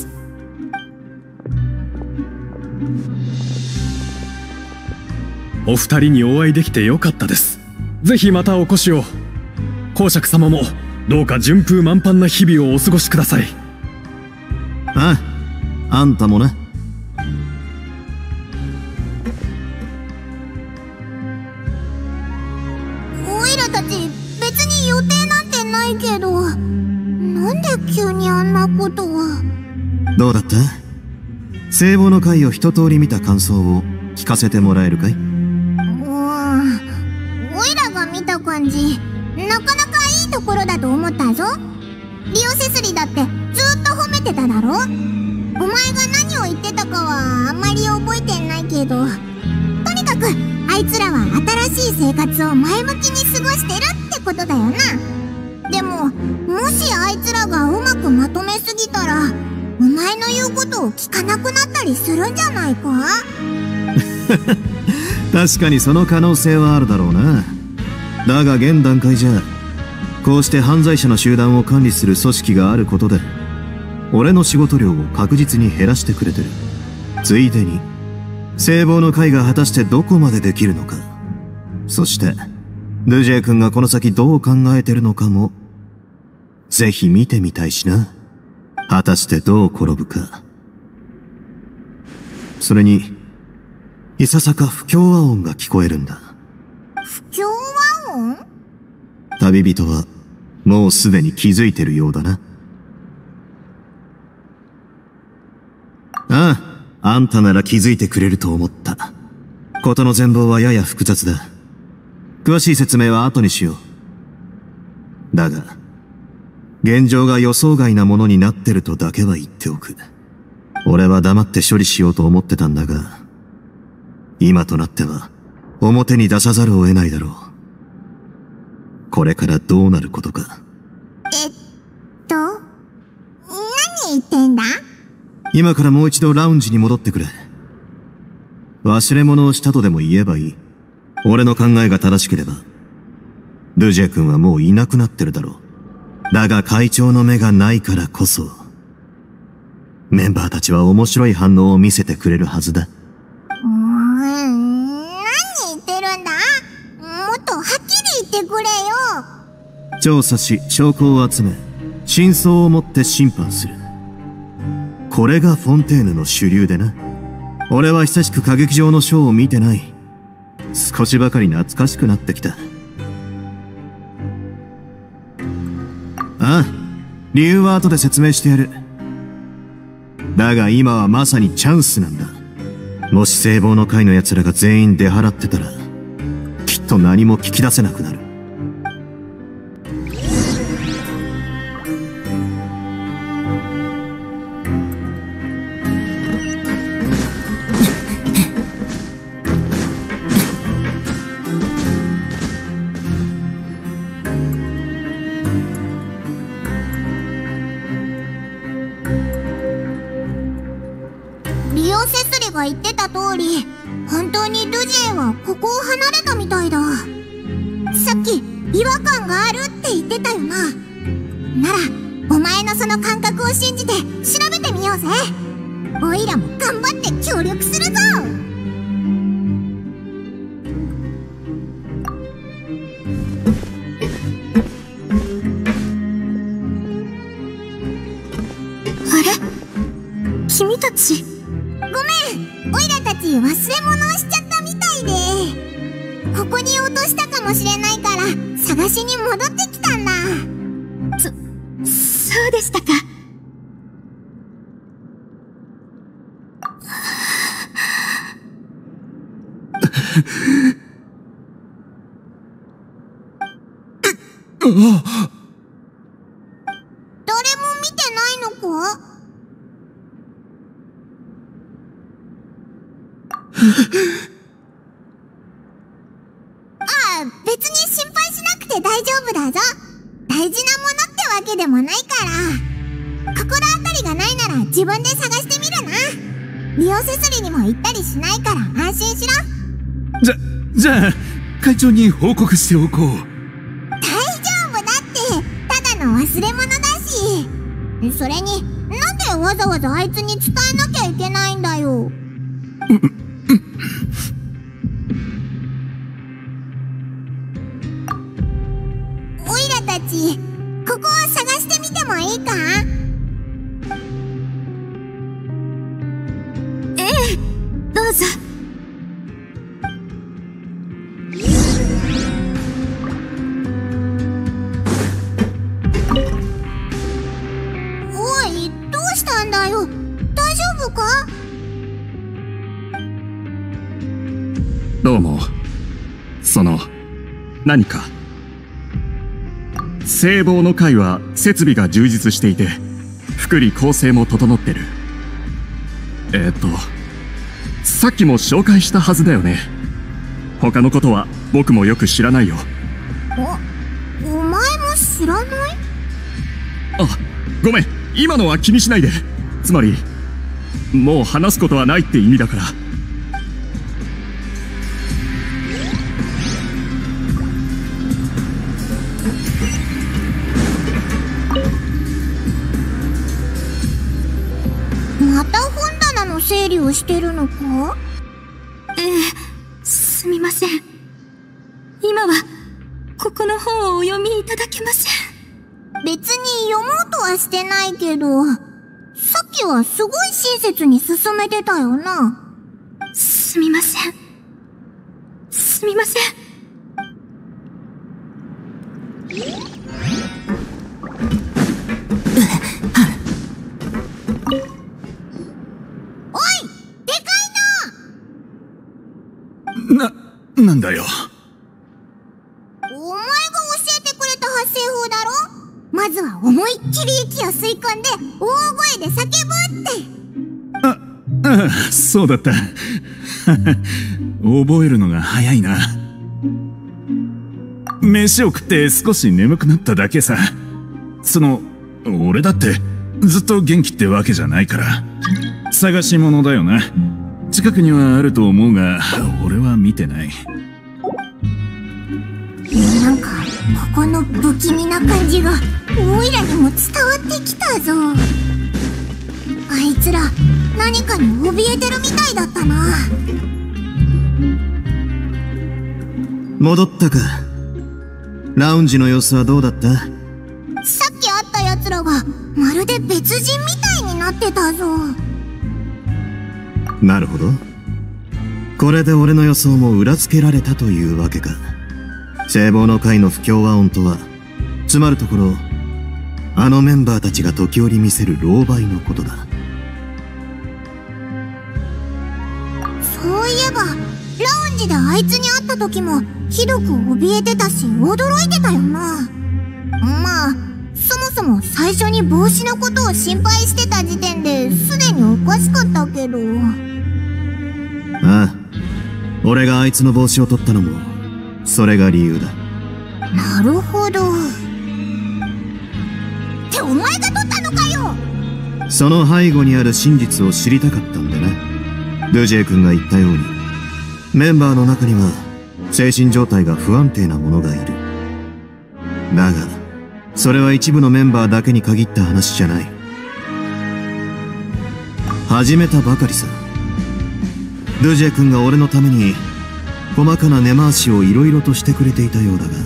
お二人にお会いできてよかったです。ぜひまたお越しを。公爵様もどうか順風満帆な日々をお過ごしください。 ああ、あんたもな。 オイラたち別に予定なんてないけど、なんで急にあんなことを。 どうだった？聖望の会を一通り見た感想を聞かせてもらえるかい？うーん、おいらが見た感じ、なかなかいいところだと思ったぞ。リオセスリだってずっと褒めてただろ。お前が何を言ってたかはあんまり覚えてないけど、とにかくあいつらは新しい生活を前向きに過ごしてるってことだよな。でももしあいつらがうまくまとめすぎたら、お前の言うことを聞かなくなったりするんじゃないか？ 確かにその可能性はあるだろうな。だが現段階じゃ、こうして犯罪者の集団を管理する組織があることで、俺の仕事量を確実に減らしてくれてる。ついでに聖望の会が果たしてどこまでできるのか、そしてルジェ君がこの先どう考えてるのかもぜひ見てみたいしな。果たしてどう転ぶか。それにいささか不協和音が聞こえるんだ。 不協和音？ 旅人はもうすでに気づいてるようだな。ああ、あんたなら気づいてくれると思った。事の全貌はやや複雑だ。詳しい説明は後にしよう。だが現状が予想外なものになってるとだけは言っておく。俺は黙って処理しようと思ってたんだが、今となっては表に出さざるを得ないだろう。これからどうなることか。 えっと、何言ってんだ？ 今からもう一度ラウンジに戻ってくれ。忘れ物をしたとでも言えばいい。俺の考えが正しければ、ルジェ君はもういなくなってるだろう。だが会長の目がないからこそ、メンバーたちは面白い反応を見せてくれるはずだ。 うーん、何言ってるんだ？もっとはっきり言ってくれよ。 調査し、証拠を集め、真相をもって審判する。これがフォンテーヌの主流でな。俺は久しく歌劇場のショーを見てない。少しばかり懐かしくなってきた。ああ、理由は後で説明してやる。だが今はまさにチャンスなんだ。もし聖望の会の奴らが全員出払ってたら、きっと何も聞き出せなくなる。 リオセスリが言ってた通り、本当にルジエはここを離れたみたいだ。さっき違和感があるって言ってたよな。ならお前のその感覚を信じて調べてみようぜ。おいらも頑張って協力するぞ。 あれ？君たち。 ごめん、オイラたち忘れ物をしちゃったみたいで、ここに落としたかもしれないから探しに戻ってきたんだ。 そ、そうでしたか。 誰も見てないのか？ああ、別に心配しなくて大丈夫だぞ。大事なものってわけでもないから。心当たりがないなら自分で探してみるな。リオセスリにも行ったりしないから安心しろ。 じゃ、じゃあ会長に報告しておこう。 大丈夫だって、ただの忘れ物だし。それになんでわざわざあいつに伝えなきゃいけないんだよ。おいらたち、ここを探してみてもいいか？ ええ、どうぞ。 おい、どうしたんだよ。 どうも。その、何か。聖望の会は設備が充実していて、福利厚生も整ってる。えー、っと、さっきも紹介したはずだよね。他のことは僕もよく知らないよ。 お、お前も知らない？ あ、ごめん。今のは気にしないで。つまり、もう話すことはないって意味だから。 また本棚の整理をしてるのか？ ええ、すみません。今はここの本をお読みいただけません。 別に読もうとはしてないけど、さっきはすごい親切に進めてたよな。 すみません。すみません。 おい、でかいな。な、なんだよ。 お前が教えてくれた発声法だろ？まずは思いっきり息を吸い込んで大声で叫ぶって。 あ、ああ、そうだった。覚えるのが早いな。飯を食って少し眠くなっただけさ。その、俺だってずっと元気ってわけじゃないから。探し物だよな。近くにはあると思うが、俺は見てない。 なんかここの不気味な感じがオイラにも伝わってきたぞ。あいつら何かに怯えてるみたいだったな。 戻ったか。ラウンジの様子はどうだった？ さっき会った奴らがまるで別人みたいになってたぞ。 なるほど。これで俺の予想も裏付けられたというわけか。聖望の会の不協和音とは、つまるところ、あのメンバーたちが時折見せる狼狽のことだ。 そういえば、ラウンジであいつに会った時も、ひどく怯えてたし、驚いてたよな。まあ、そもそも最初に帽子のことを心配してた時点ですでにおかしかったけど。 ああ、俺があいつの帽子を取ったのも、それが理由だ。 なるほど。ってお前が取ったのかよ。 その背後にある真実を知りたかったんだな。ドゥジェイ君が言ったように、メンバーの中には精神状態が不安定な者がいる。だがそれは一部のメンバーだけに限った話じゃない。始めたばかりさ。ドゥジェ君が俺のために細かな根回しをいろいろとしてくれていたようだが、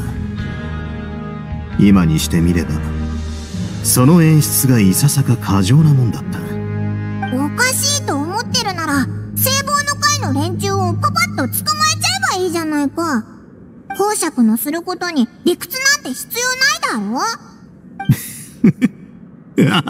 今にしてみればその演出がいささか過剰なもんだった。 おかしいと思ってるなら聖望の会の連中をパパッと捕まえちゃえばいいじゃないか。公爵のすることに理屈なんて必要ないだ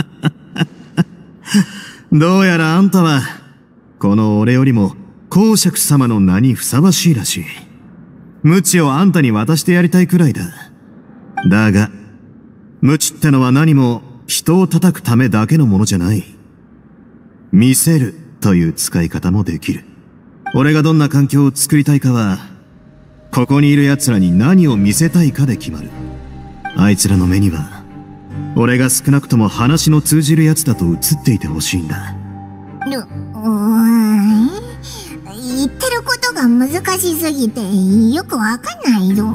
ろ。 どうやらあんたはこの俺よりも公爵様の名にふさわしいらしい。鞭をあんたに渡してやりたいくらいだ。だが鞭ってのは何も人を叩くためだけのものじゃない。見せるという使い方もできる。俺がどんな環境を作りたいかは、ここにいる奴らに何を見せたいかで決まる。あいつらの目には俺が少なくとも話の通じる奴だと映っていてほしいんだ。 う、うーん、言ってることが難しすぎてよくわかんないぞ。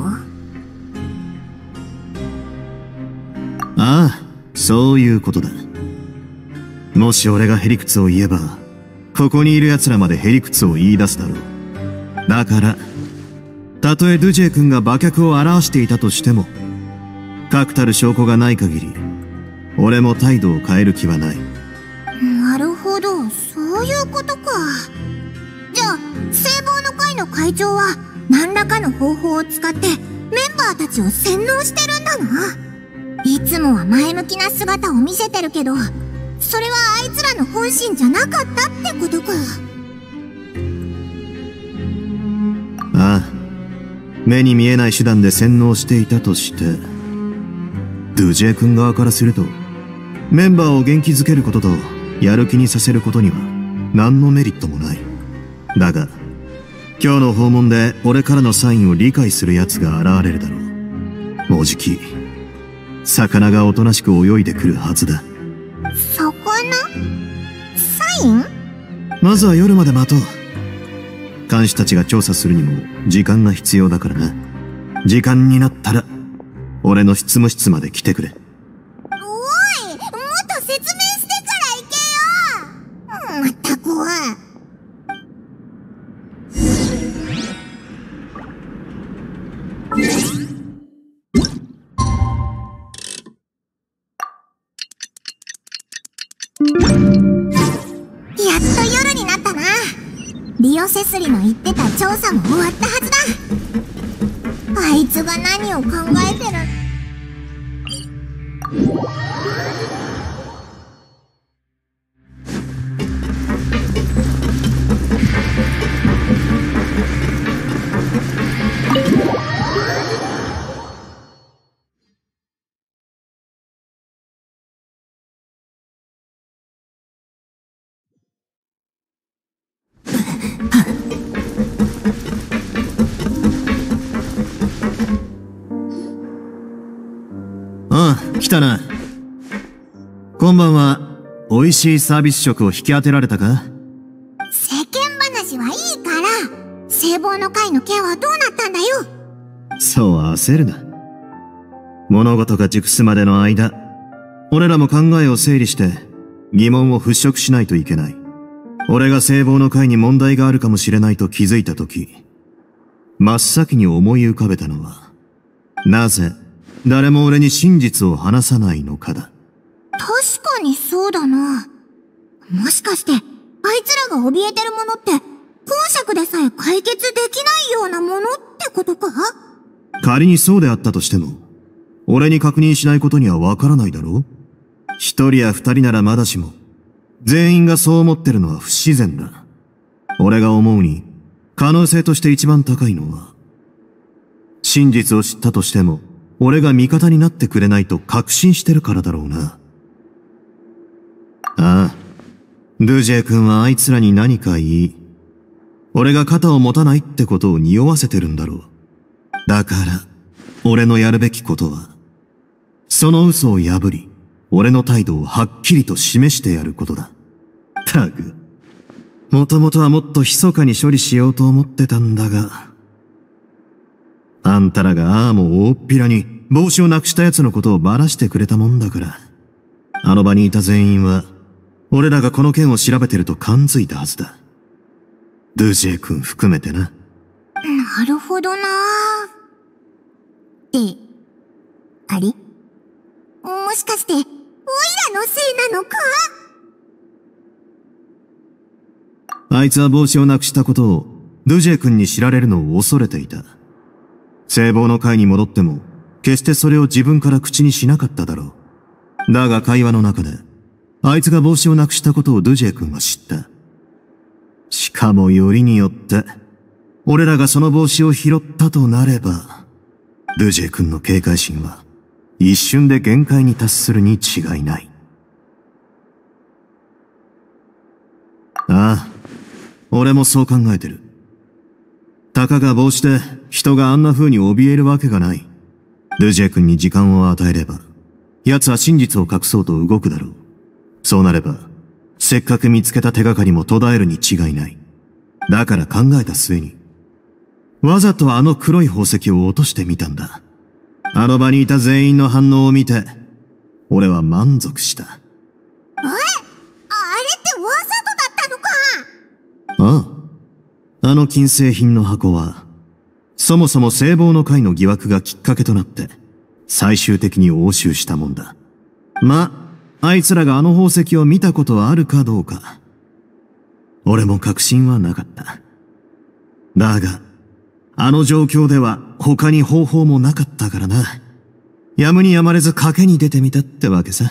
ああ、そういうことだ。もし俺がへりくつを言えば、ここにいる奴らまでへりくつを言い出すだろう。だからたとえドゥジェイ君が馬脚を表していたとしても、確たる証拠がない限り俺も態度を変える気はない。 なるほど、そういうことか。じゃあ聖望の会の会長は何らかの方法を使ってメンバーたちを洗脳してるんだな。いつもは前向きな姿を見せてるけど、それはあいつらの本心じゃなかったってことか。 ああ、目に見えない手段で洗脳していたとして、ドゥジェ君側からすると、メンバーを元気づけることとやる気にさせることには何のメリットもない。だが、今日の訪問で俺からのサインを理解する奴が現れるだろう。もうじき、魚がおとなしく泳いでくるはずだ。 魚？サイン？ まずは夜まで待とう。監視たちが調査するにも時間が必要だからな。時間になったら、俺の執務室まで来てくれ。 おい、もっと説明してから行けよ。まったくは。やっと夜になったな。リオセスリの言ってた調査も終わったはずだ。あいつが何を考えてる。 ああ、来たな。こんばんは。美味しいサービス職を引き当てられたか？ 世間話はいいから、聖望の会の件はどうなったんだよ。 そう焦るな。物事が熟すまでの間、俺らも考えを整理して疑問を払拭しないといけない。俺が聖望の会に問題があるかもしれないと気づいたとき、真っ先に思い浮かべたのは、なぜ誰も俺に真実を話さないのかだ。 確かにそうだな。もしかして、あいつらが怯えてるものって、公爵でさえ解決できないようなものってことか？ 仮にそうであったとしても、俺に確認しないことにはわからないだろう？一人や二人ならまだしも、全員がそう思ってるのは不自然だ。俺が思うに、可能性として一番高いのは、真実を知ったとしても、俺が味方になってくれないと確信してるからだろうな。ああ、ドゥジェ君はあいつらに何か言い、俺が肩を持たないってことを匂わせてるんだろう。だから、俺のやるべきことは、その嘘を破り、俺の態度をはっきりと示してやることだ。たく、もともとはもっと密かに処理しようと思ってたんだが、あんたらがああも大っぴらに帽子をなくした奴のことをばらしてくれたもんだから、あの場にいた全員は、俺らがこの件を調べてると感づいたはずだ。ドゥジェ君含めてな。 なるほどなー。って、あれ？もしかして、オイラのせいなのか？ あいつは帽子をなくしたことを、ドゥジェ君に知られるのを恐れていた。聖望の会に戻っても、決してそれを自分から口にしなかっただろう。だが会話の中で、あいつが帽子をなくしたことをドゥジェ君は知った。しかもよりによって、俺らがその帽子を拾ったとなれば、ドゥジェ君の警戒心は、一瞬で限界に達するに違いない。ああ、俺もそう考えてる。たかが帽子で人があんな風に怯えるわけがない。ドゥジェ君に時間を与えれば、奴は真実を隠そうと動くだろう。そうなれば、せっかく見つけた手がかりも途絶えるに違いない。だから考えた末に、わざとあの黒い宝石を落としてみたんだ。あの場にいた全員の反応を見て、俺は満足した。 え？あれってわざとだったのか？ ああ。あの金製品の箱は、そもそも聖望の会の疑惑がきっかけとなって、最終的に押収したもんだ。ま、あいつらがあの宝石を見たことはあるかどうか。俺も確信はなかった。だが、あの状況では他に方法もなかったからな。やむにやまれず賭けに出てみたってわけさ。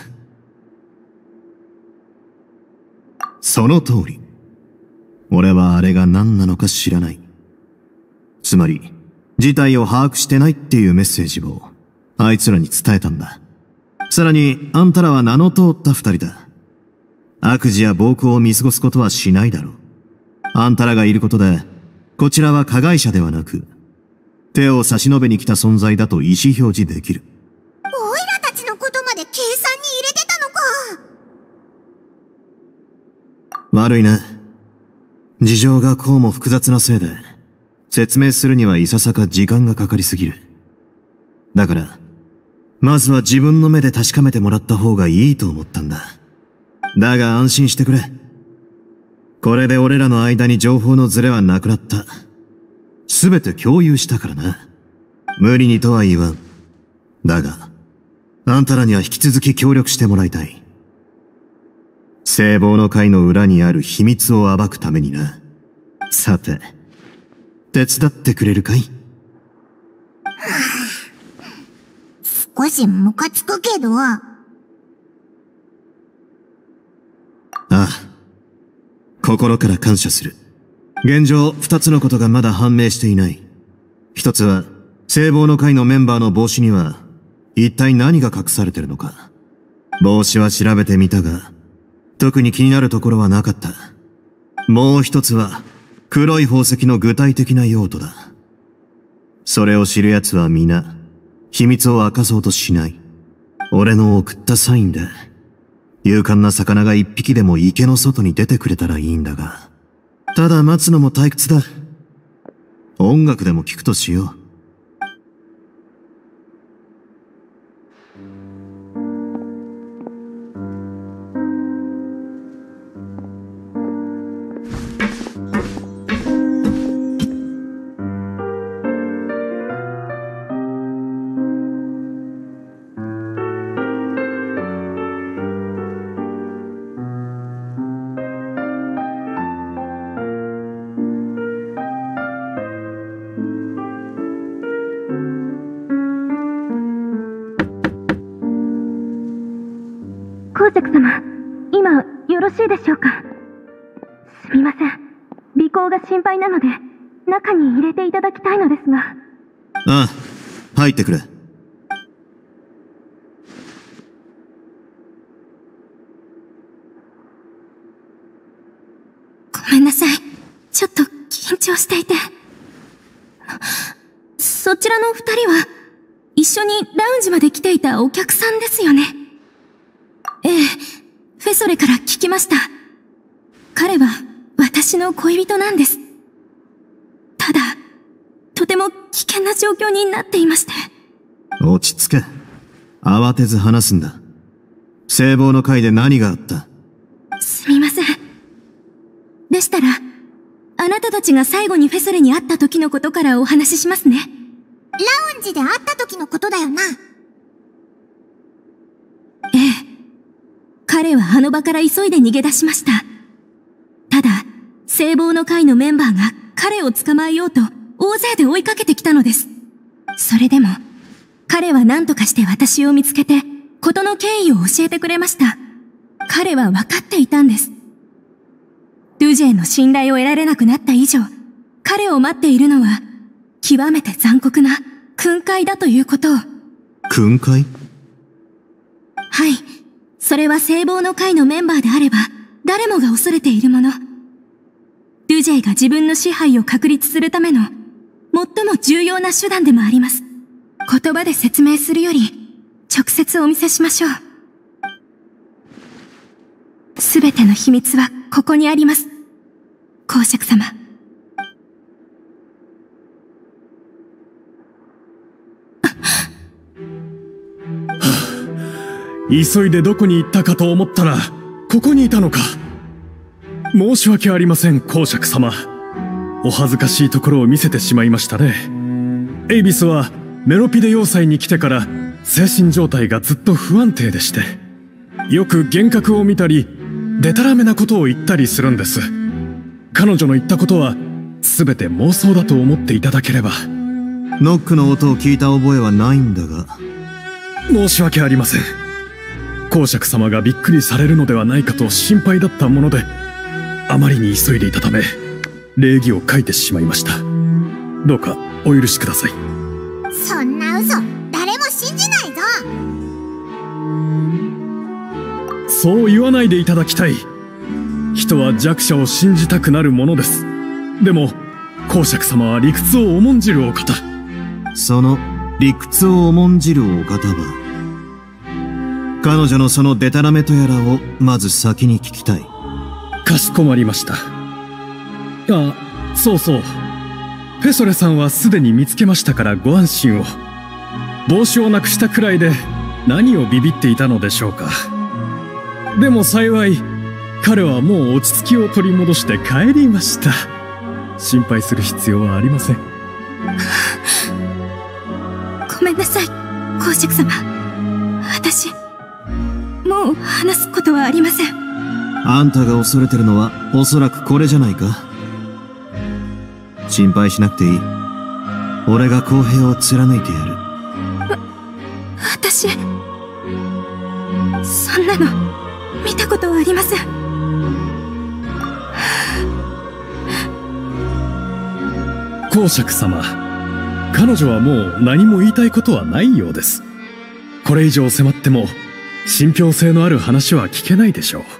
その通り。俺はあれが何なのか知らない。 つまり、事態を把握してないっていうメッセージを、あいつらに伝えたんだ。さらに、あんたらは名の通った二人だ。悪事や暴行を見過ごすことはしないだろう。あんたらがいることで、こちらは加害者ではなく、手を差し伸べに来た存在だと意思表示できる。 オイラたちのことまで計算に入れてたのか。 悪いな。事情がこうも複雑なせいで、説明するにはいささか時間がかかりすぎる。だから、まずは自分の目で確かめてもらった方がいいと思ったんだ。だが安心してくれ。これで俺らの間に情報のズレはなくなった。すべて共有したからな。無理にとは言わん。だが、あんたらには引き続き協力してもらいたい。聖望の会の裏にある秘密を暴くためにな。さて、手伝ってくれるかい？ 少しムカつくけど。ああ。心から感謝する。現状、二つのことがまだ判明していない。一つは、聖望の会のメンバーの帽子には、一体何が隠されてるのか。帽子は調べてみたが、特に気になるところはなかった。もう一つは、黒い宝石の具体的な用途だ。それを知る奴は皆、秘密を明かそうとしない。俺の送ったサインで、勇敢な魚が一匹でも池の外に出てくれたらいいんだが。ただ待つのも退屈だ。音楽でも聴くとしよう。 公爵様、今よろしいでしょうか。すみません、尾行が心配なので中に入れていただきたいのですが。 ああ、入ってくれ。 ごめんなさい、ちょっと緊張していて。そちらの二人は一緒にラウンジまで来ていたお客さんですよね。ええ、フェソレから聞きました。彼は私の恋人なんです。ただ、とても危険な状況になっていまして。 落ち着け。慌てず話すんだ。聖望の会で何があった？ すみません。でしたら、あなたたちが最後にフェソレに会った時のことからお話ししますね。 ラウンジで会った時のことだよな。 ええ。彼はあの場から急いで逃げ出しました。ただ、聖望の会のメンバーが彼を捕まえようと大勢で追いかけてきたのです。それでも、彼は何とかして私を見つけて、事の経緯を教えてくれました。彼は分かっていたんです。ドゥジェの信頼を得られなくなった以上、彼を待っているのは、極めて残酷な訓戒だということを。 訓戒？ はい。それは聖望の会のメンバーであれば、誰もが恐れているもの。ドゥジェが自分の支配を確立するための、最も重要な手段でもあります。言葉で説明するより、直接お見せしましょう。すべての秘密はここにあります。公爵様。 急いでどこに行ったかと思ったら、ここにいたのか。申し訳ありません、公爵様。お恥ずかしいところを見せてしまいましたね。エイビスはメロピデ要塞に来てから精神状態がずっと不安定でして、よく幻覚を見たり、デタラメなことを言ったりするんです。彼女の言ったことは全て妄想だと思っていただければ。 ノックの音を聞いた覚えはないんだが。 申し訳ありません。公爵様がびっくりされるのではないかと心配だったもので、あまりに急いでいたため礼儀を書いてしまいました。 どうかお許しください。 そんな嘘誰も信じないぞ。 そう言わないでいただきたい。人は弱者を信じたくなるものです。でも公爵様は理屈を重んじるお方。 その理屈を重んじるお方は、彼女のそのデタラメとやらをまず先に聞きたい。 かしこまりました。あ、そうそう。ペソレさんはすでに見つけましたからご安心を。帽子をなくしたくらいで何をビビっていたのでしょうか。でも幸い、彼はもう落ち着きを取り戻して帰りました。心配する必要はありません。 ごめんなさい、公爵様。私、もう話すことはありません。 あんたが恐れてるのはおそらくこれじゃないか。心配しなくていい。俺が公平を貫いてやる。 わ、私、そんなの見たことはありません。 公爵様、彼女はもう何も言いたいことはないようです。これ以上迫っても信憑性のある話は聞けないでしょう。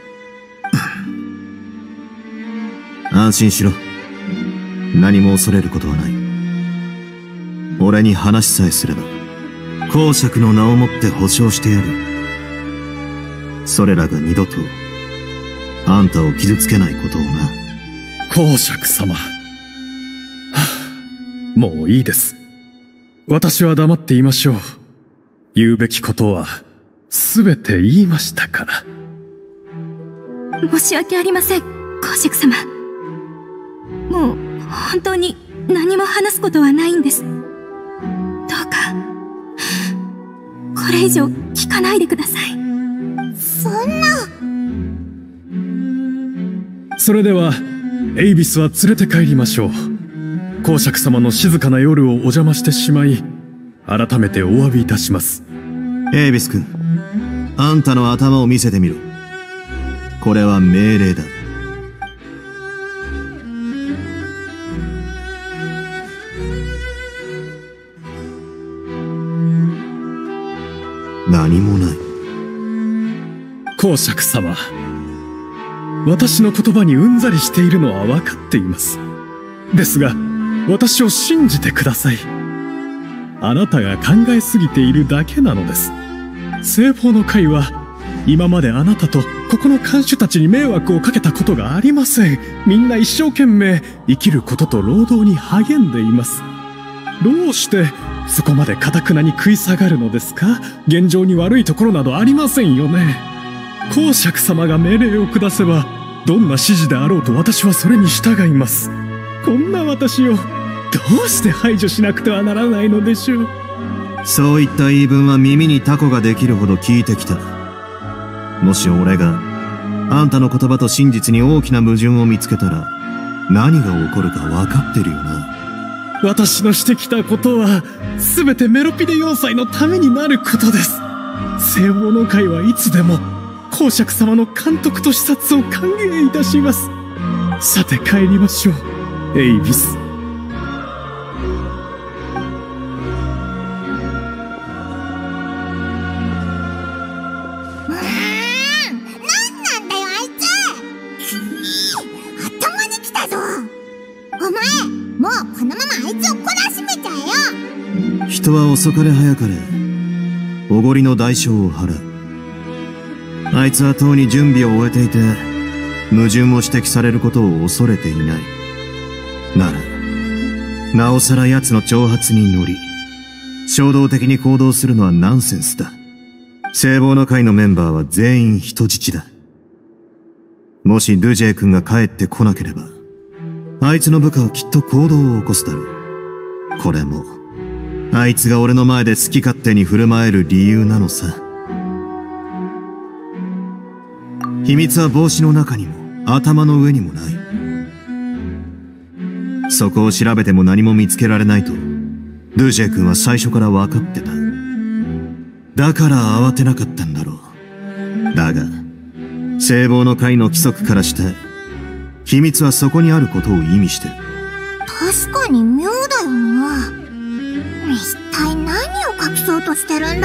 安心しろ。何も恐れることはない。俺に話さえすれば公爵の名をもって保証してやる。それらが二度とあんたを傷つけないことをな。 公爵様、はあ、もういいです。私は黙っていましょう。言うべきことはすべて言いましたから。 申し訳ありません、公爵様。もう本当に何も話すことはないんです。どうかこれ以上聞かないでください。 そんな。 それではエイビスは連れて帰りましょう。公爵様の静かな夜をお邪魔してしまい改めてお詫びいたします。 エイビス君、あんたの頭を見せてみろ。これは命令だ。何もない。 公爵様、私の言葉にうんざりしているのは分かっています。ですが私を信じてください。あなたが考えすぎているだけなのです。聖望の会は今まであなたとここの看守たちに迷惑をかけたことがありません。みんな一生懸命生きることと労働に励んでいます。どうしてそこまで頑なに食い下がるのですか？現状に悪いところなどありませんよね。公爵様が命令を下せばどんな指示であろうと私はそれに従います。こんな私をどうして排除しなくてはならないのでしょう。 そういった言い分は耳にタコができるほど聞いてきた。もし俺があんたの言葉と真実に大きな矛盾を見つけたら何が起こるか分かってるよな。 私のしてきたことは全てメロピデよんさいのためになることです。聖望の会はいつでも公爵様の監督と視察を歓迎いたします。さて帰りましょう、エイビス。 人は遅かれ早かれおごりの代償を払う。あいつはとうに準備を終えていて矛盾を指摘されることを恐れていない。ならなおさら奴の挑発に乗り衝動的に行動するのはナンセンスだ。聖望の会のメンバーは全員人質だ。もしドゥジェイ君が帰ってこなければあいつの部下はきっと行動を起こすだろう。これもあいつが俺の前で好き勝手に振る舞える理由なのさ。秘密は帽子の中にも頭の上にもない。そこを調べても何も見つけられないとドゥジェ君は最初から分かってた。だから慌てなかったんだろう。だが聖望の会の規則からして秘密はそこにあることを意味してる。 確かに妙だよな。一体何を隠そうとしてるんだ。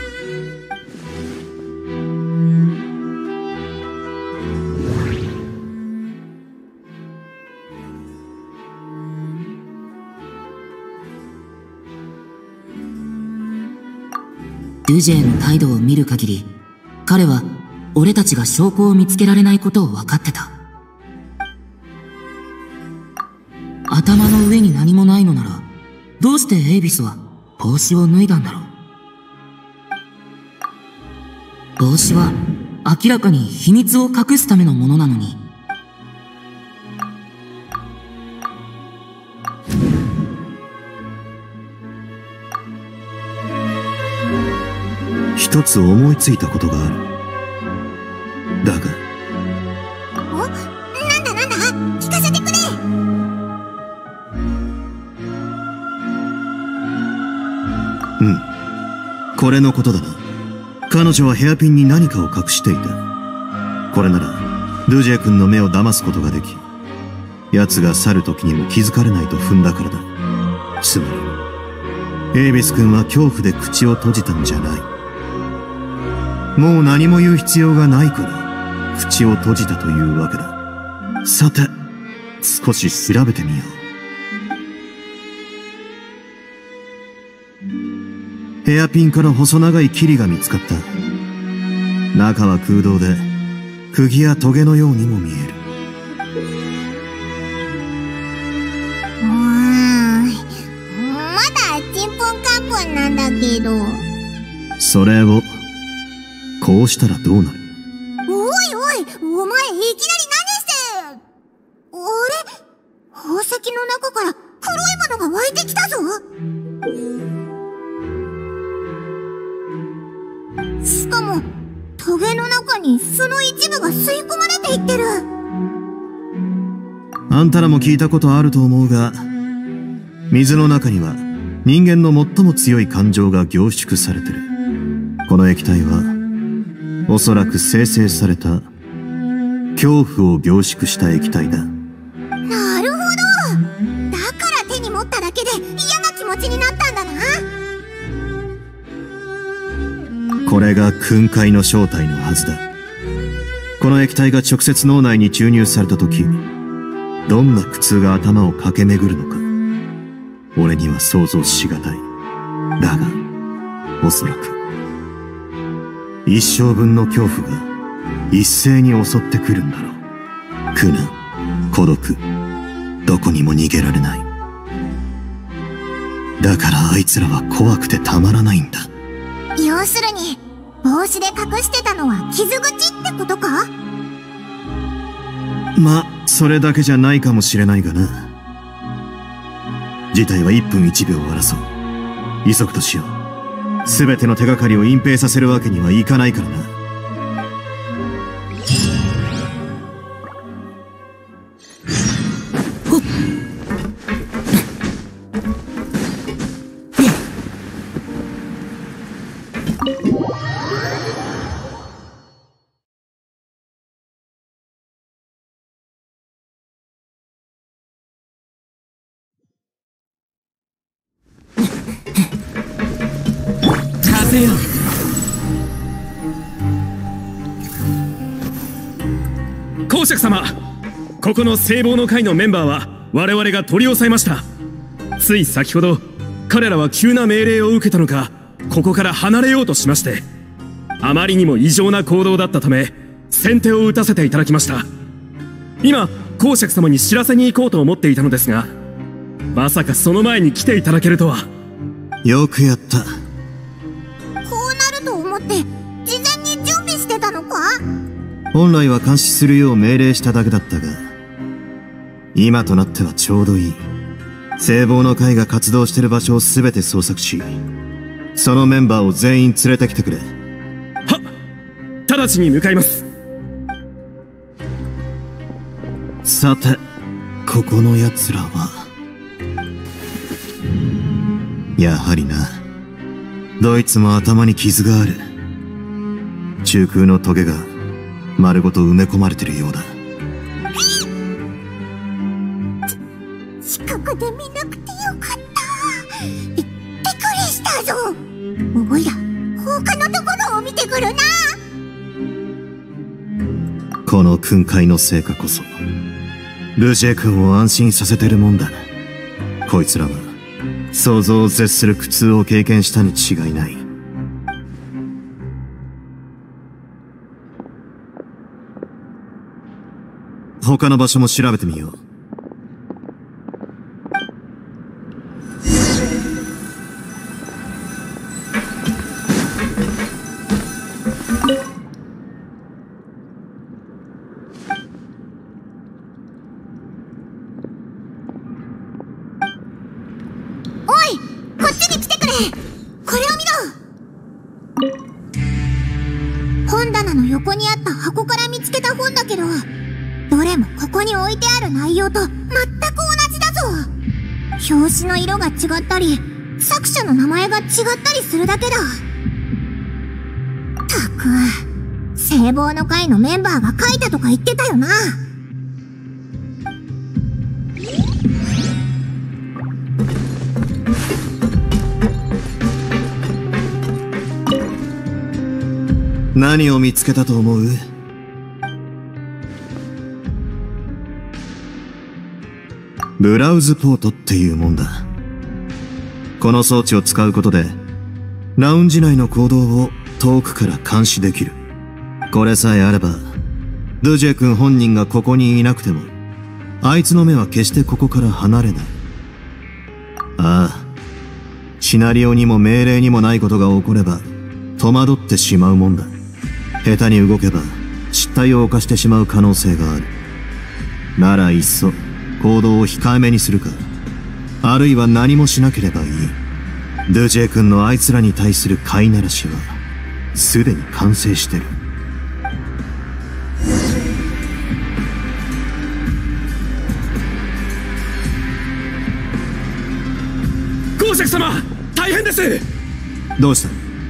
ルジェの態度を見る限り、彼は俺たちが証拠を見つけられないことを分かってた。頭の上に何もないのなら、どうしてエイビスは帽子を脱いだんだろう。帽子は明らかに秘密を隠すためのものなのに。 一つ思いついたことがある。だが。 お、なんだなんだ、聞かせてくれ。 うん。これのことだな。彼女はヘアピンに何かを隠していた。これなら、ルジェ君の目を騙すことができ、奴が去る時にも気づかれないと踏んだからだ。つまり、エイビス君は恐怖で口を閉じたんじゃない。もう何も言う必要がないから、口を閉じたというわけだ。さて、少し調べてみよう。ヘアピンから細長いキリが見つかった。中は空洞で、釘やトゲのようにも見える。 うーん、まだちんぷんかんぷんなんだけど。 それを、こうしたらどうなる？ おいおい、お前いきなり何してあれ、宝石の中から黒いものが湧いてきたぞ。しかもトゲの中にその一部が吸い込まれていってる。 あんたらも聞いたことあると思うが、水の中には人間の最も強い感情が凝縮されてる。この液体はおそらく生成された恐怖を凝縮した液体だ。 なるほど。だから手に持っただけで嫌な気持ちになったんだな。 これが訓戒の正体のはずだ。この液体が直接脳内に注入された時、どんな苦痛が頭を駆け巡るのか、俺には想像しがたい。だがおそらく一生分の恐怖が一斉に襲ってくるんだろう。苦難、孤独、どこにも逃げられない。だからあいつらは怖くてたまらないんだ。 要するに帽子で隠してたのは傷口ってことか？ ま、それだけじゃないかもしれないがな。事態はいっぷんいちびょうを争う。急ぐとしよう。全ての手がかりを隠蔽させるわけにはいかないからな。 風よ。 公爵様、ここの聖望の会のメンバーは我々が取り押さえました。つい先ほど彼らは急な命令を受けたのか、ここから離れようとしまして、あまりにも異常な行動だったため先手を打たせていただきました。今公爵様に知らせに行こうと思っていたのですが、まさかその前に来ていただけるとは。 よくやった。 こうなると思って事前に準備してたのか？ 本来は監視するよう命令しただけだったが、今となってはちょうどいい。聖望の会が活動してる場所を全て捜索し、そのメンバーを全員連れてきてくれ。はっ、直ちに向かいます。 さて、ここの奴らはやはりな、どいつも頭に傷がある。中空のトゲが丸ごと埋め込まれてるようだ。 しかここで見なくてよかった。び、びっくりしたぞ。おいら、他のところを見てくるな。 この訓戒の成果こそルジェ君を安心させてるもんだ。こいつらは想像を絶する苦痛を経験したに違いない。他の場所も調べてみよう。 本棚の横にあった箱から見つけた本だけど、どれもここに置いてある内容と全く同じだぞ。表紙の色が違ったり、作者の名前が違ったりするだけだ。たく、聖望の会のメンバーが書いたとか言ってたよな。 何を見つけたと思う？ブラウズポートっていうもんだ。この装置を使うことでラウンジ内の行動を遠くから監視できる。これさえあればドゥジェ君本人がここにいなくてもあいつの目は決してここから離れない。ああ、シナリオにも命令にもないことが起これば戸惑ってしまうもんだ。下手に動けば失態を犯してしまう可能性がある。ならいっそ行動を控えめにするか、あるいは何もしなければいい。ドゥジェ君のあいつらに対する飼いならしはすでに完成してる。 公爵様、大変です。 どうした？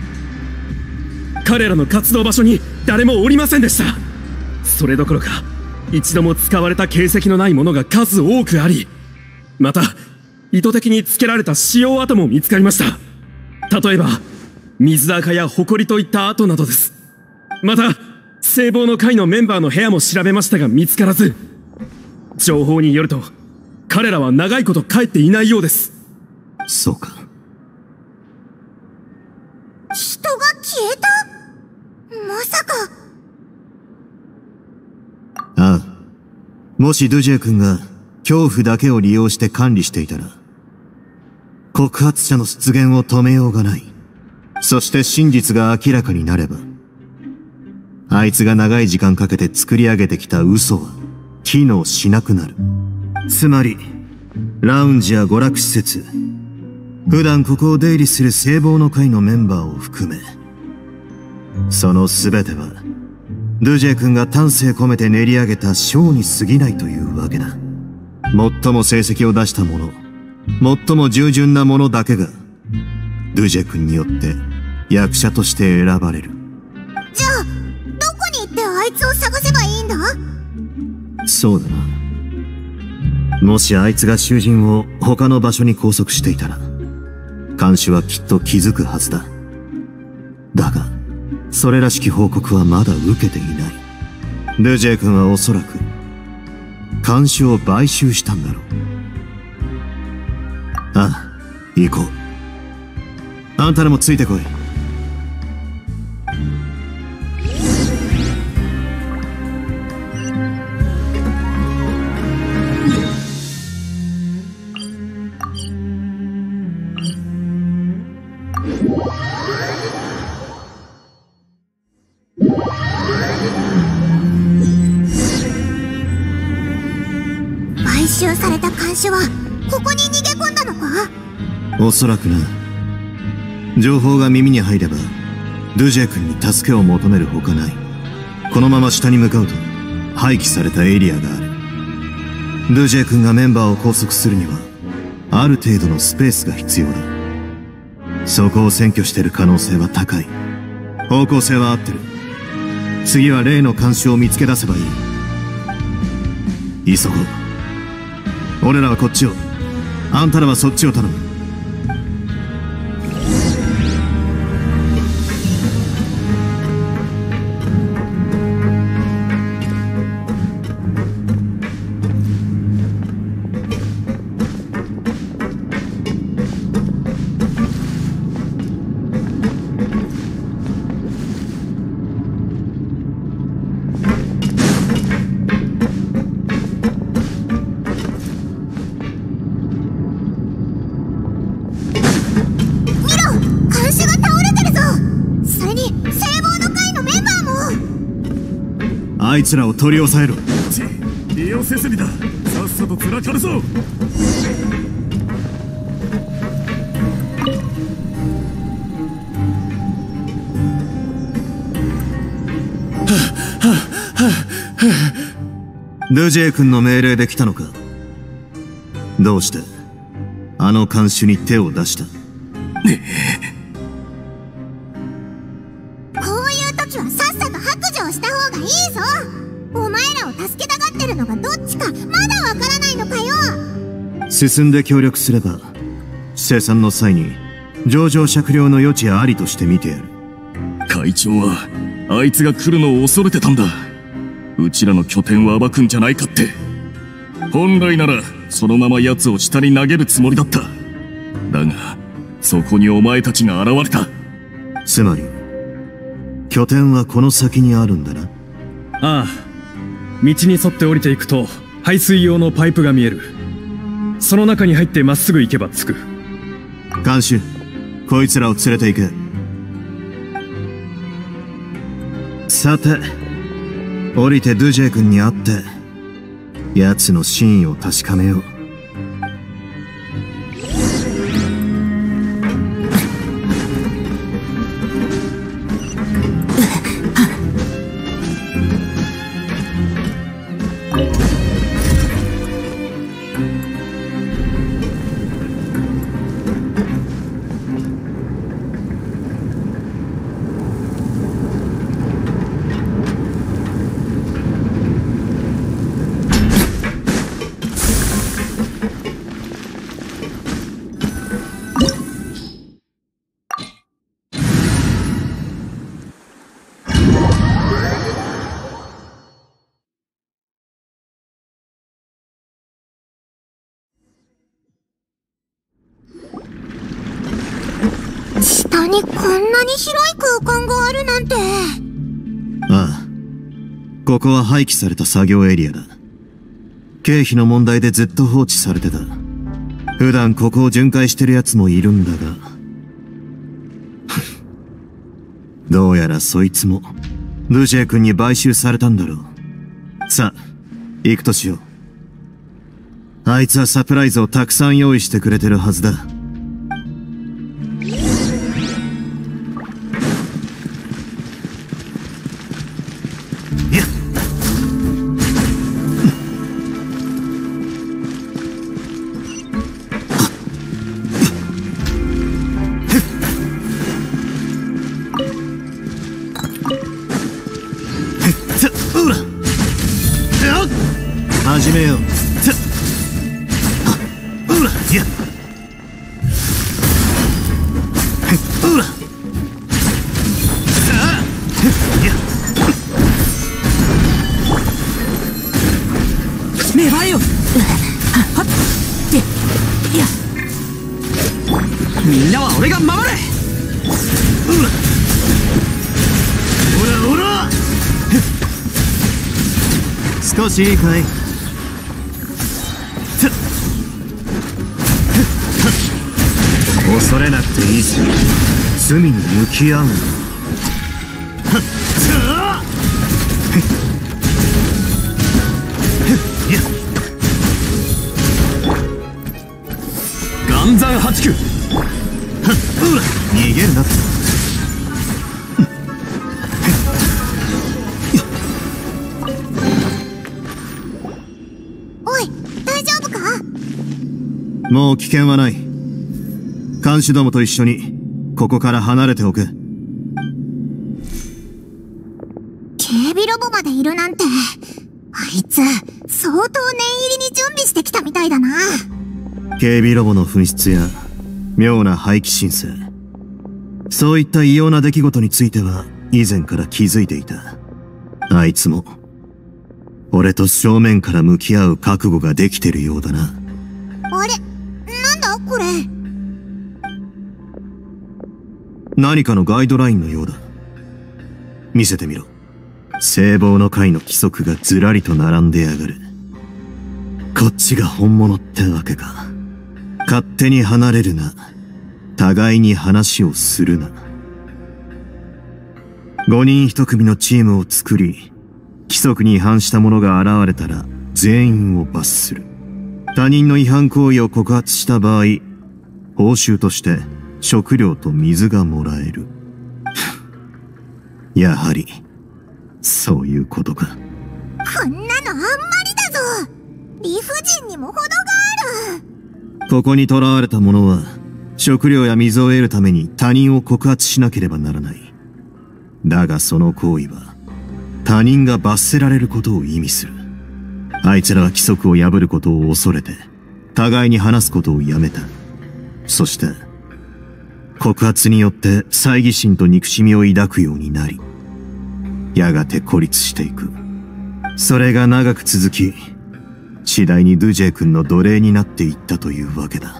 彼らの活動場所に誰もおりませんでした。それどころか一度も使われた形跡のないものが数多くあり、また意図的につけられた使用跡も見つかりました。例えば水垢や埃といった跡などです。また聖望の会のメンバーの部屋も調べましたが見つからず、情報によると彼らは長いこと帰っていないようです。 そうか。 人が消えた？まさか。 ああ、もしドゥジェ君が恐怖だけを利用して管理していたら告発者の出現を止めようがない。そして真実が明らかになればあいつが長い時間かけて作り上げてきた嘘は機能しなくなる。つまりラウンジや娯楽施設、普段ここを出入りする聖望の会のメンバーを含め、その全てはドゥジェ君が丹精込めて練り上げたショーに過ぎないというわけだ。最も成績を出した者、最も従順な者だけがドゥジェ君によって役者として選ばれる。 じゃあどこに行ってあいつを探せばいいんだ？ そうだな。もしあいつが囚人を他の場所に拘束していたら看守はきっと気づくはずだ。だがそれらしき報告はまだ受けていない。ドゥジェ君はおそらく看守を買収したんだろう。ああ、行こう。あんたらもついてこい。 買収された看守はここに逃げ込んだのか？ おそらくな。情報が耳に入ればドゥジェ君に助けを求めるほかない。このまま下に向かうと廃棄されたエリアがある。ドゥジェ君がメンバーを拘束するにはある程度のスペースが必要だ。そこを占拠している可能性は高い。方向性は合ってる。次は例の看守を見つけ出せばいい。急ごう。俺らはこっちを。 あんたらはそっちを頼む。あいつらを取り押さえろ。 利用設備だ。さっさとつらかるぞ。 ドゥジェイ君の命令で来たのか。どうしてあの看守に手を出した？ こういう時はさっさと白状した方がいいぞ。お前らを助けたがってるのがどっちかまだわからないのかよ。 進んで協力すれば生産の際に情状酌量の余地ありとして見てやる。 会長はあいつが来るのを恐れてたんだ。うちらの拠点を暴くんじゃないかって。本来ならそのまま奴を下に投げるつもりだった。だがそこにお前たちが現れた。 つまり拠点はこの先にあるんだな。 ああ、道に沿って降りていくと排水用のパイプが見える。その中に入ってまっすぐ行けば着く。 看守、こいつらを連れて行け。さて、降りてドゥジェイ君に会って奴の真意を確かめよう。 下にこんなに広い空間があるなんて。 ああ、ここは廃棄された作業エリアだ。経費の問題でずっと放置されてた。普段ここを巡回してる奴もいるんだがどうやらそいつもドゥジェイ君に買収されたんだろう。さあ行くとしよう。あいつはサプライズをたくさん用意してくれてるはずだ。始めよう。うらいやうらいや芽生えよ。はっっていやみんなは俺が守れ。 うらおらおら少しいいかい。恐れなくていいし、罪に向き合うの。 岩山八九。 逃げるなって。 おい、大丈夫か？ もう危険はない。看守どもと一緒にここから離れておく。 警備ロボまでいるなんて、あいつ相当念入りに準備してきたみたいだな。 警備ロボの紛失や妙な廃棄申請、そういった異様な出来事については以前から気づいていた。あいつも俺と正面から向き合う覚悟ができてるようだな。 あれ、なんだこれ。 何かのガイドラインのようだ。見せてみろ。聖望の会の規則がずらりと並んでやがる。こっちが本物ってわけか。勝手に離れるな。互いに話をするな。ごにん一組のチームを作り、規則に違反した者が現れたら全員を罰する。他人の違反行為を告発した場合、報酬として食料と水がもらえる。やはりそういうことか。 こんなのあんまりだぞ。理不尽にも程がある。 ここに囚われた者は食料や水を得るために他人を告発しなければならない。だがその行為は他人が罰せられることを意味する。あいつらは規則を破ることを恐れて互いに話すことをやめた。そして告発によって猜疑心と憎しみを抱くようになり、やがて孤立していく。それが長く続き、次第にドゥジェイ君の奴隷になっていったというわけだ。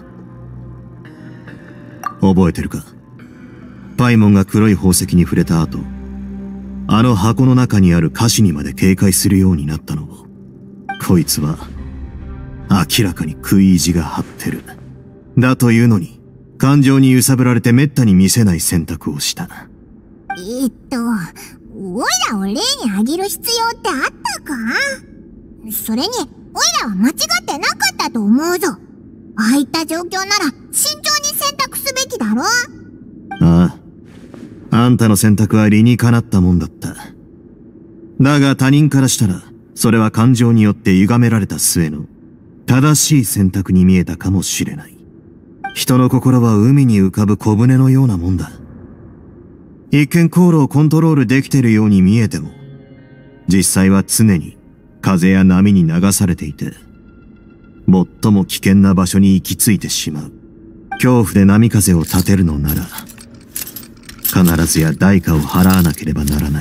覚えてるか？パイモンが黒い宝石に触れた後、あの箱の中にある菓子にまで警戒するようになったのを、こいつは明らかに食い意地が張ってる。だというのに感情に揺さぶられて滅多に見せない選択をした。 えっとオイラを例に挙げる必要ってあったか？それにオイラは間違ってなかったと思うぞ。ああいった状況なら慎重に選択すべきだろ。 ああ、あんたの選択は理にかなったもんだった。だが他人からしたらそれは感情によって歪められた末の正しい選択に見えたかもしれない。人の心は海に浮かぶ小舟のようなもんだ。一見航路をコントロールできているように見えても、実際は常に風や波に流されていて、最も危険な場所に行き着いてしまう。恐怖で波風を立てるのなら、必ずや代価を払わなければならない。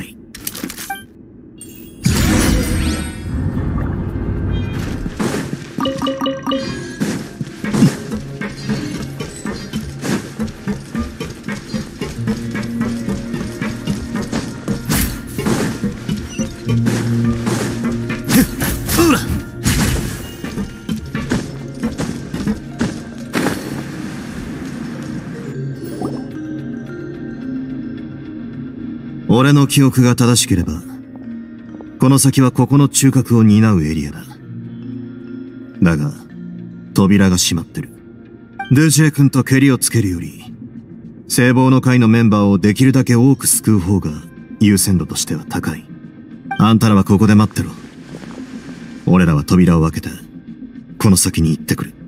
俺の記憶が正しければ、この先はここの中核を担うエリアだ。だが、扉が閉まってる。ドゥジェ君とケリをつけるより、聖望の会のメンバーをできるだけ多く救う方が優先度としては高い。あんたらはここで待ってろ。俺らは扉を開けて、この先に行ってくる。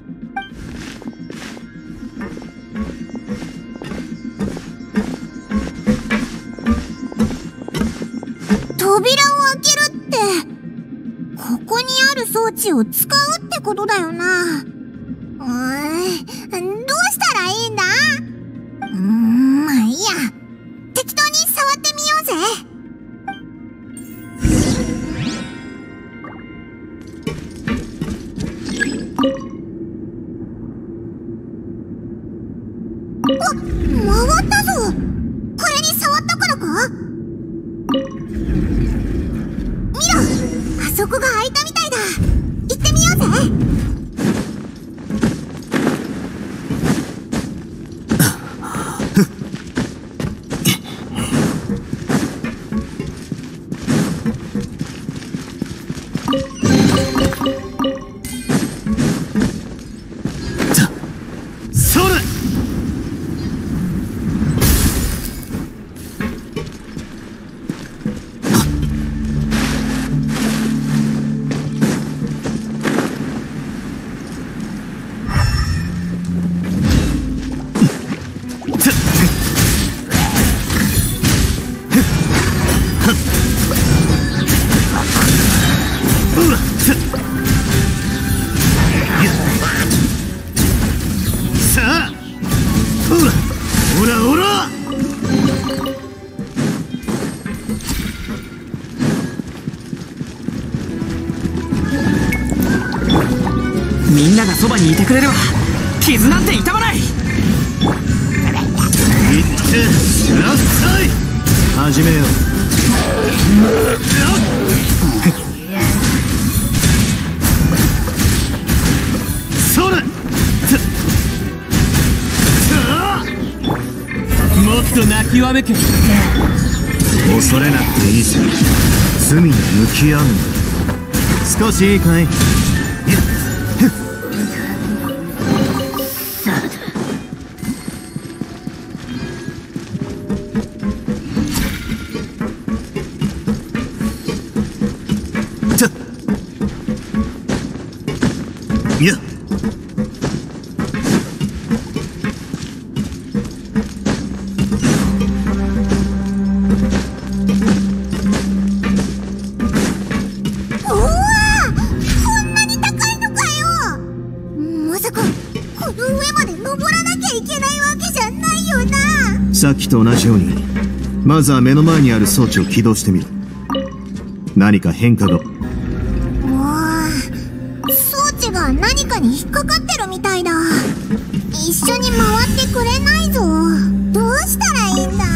扉を開けるって、ここにある装置を使うってことだよな。うーん、どうしたらいいんだ？うーん、まあいいや。適当に触ってみようぜ。あ、回ったぞ。これに触ったからか？あそこが開いたみたいだ。行ってみようぜ。 みんながそばにいてくれれば傷なんて痛まない。 いってらっしゃい。始めよう。それもっと泣きわめけ。 恐れなくていいさ。罪に向き合うんだ。少しいいかい。いやさっきと同じように、まずは目の前にある装置を起動してみる。何か変化が。 おー、装置が何かに引っかかってるみたいだ。一緒に回ってくれないぞ。どうしたらいいんだ？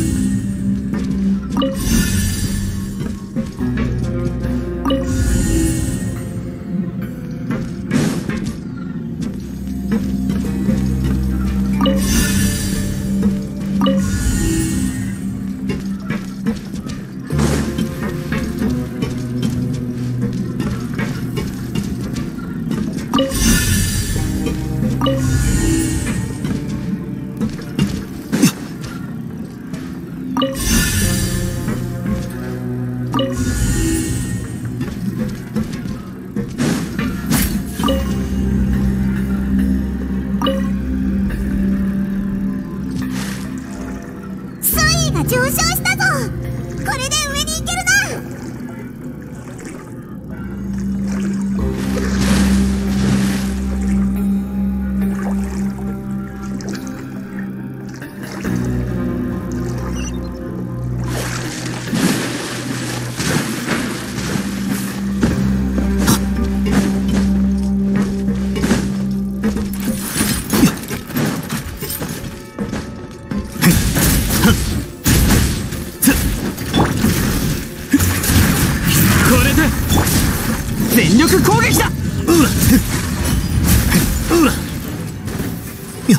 上昇したぞ。これで上に行けるな。 全力攻撃だ。 うわうわや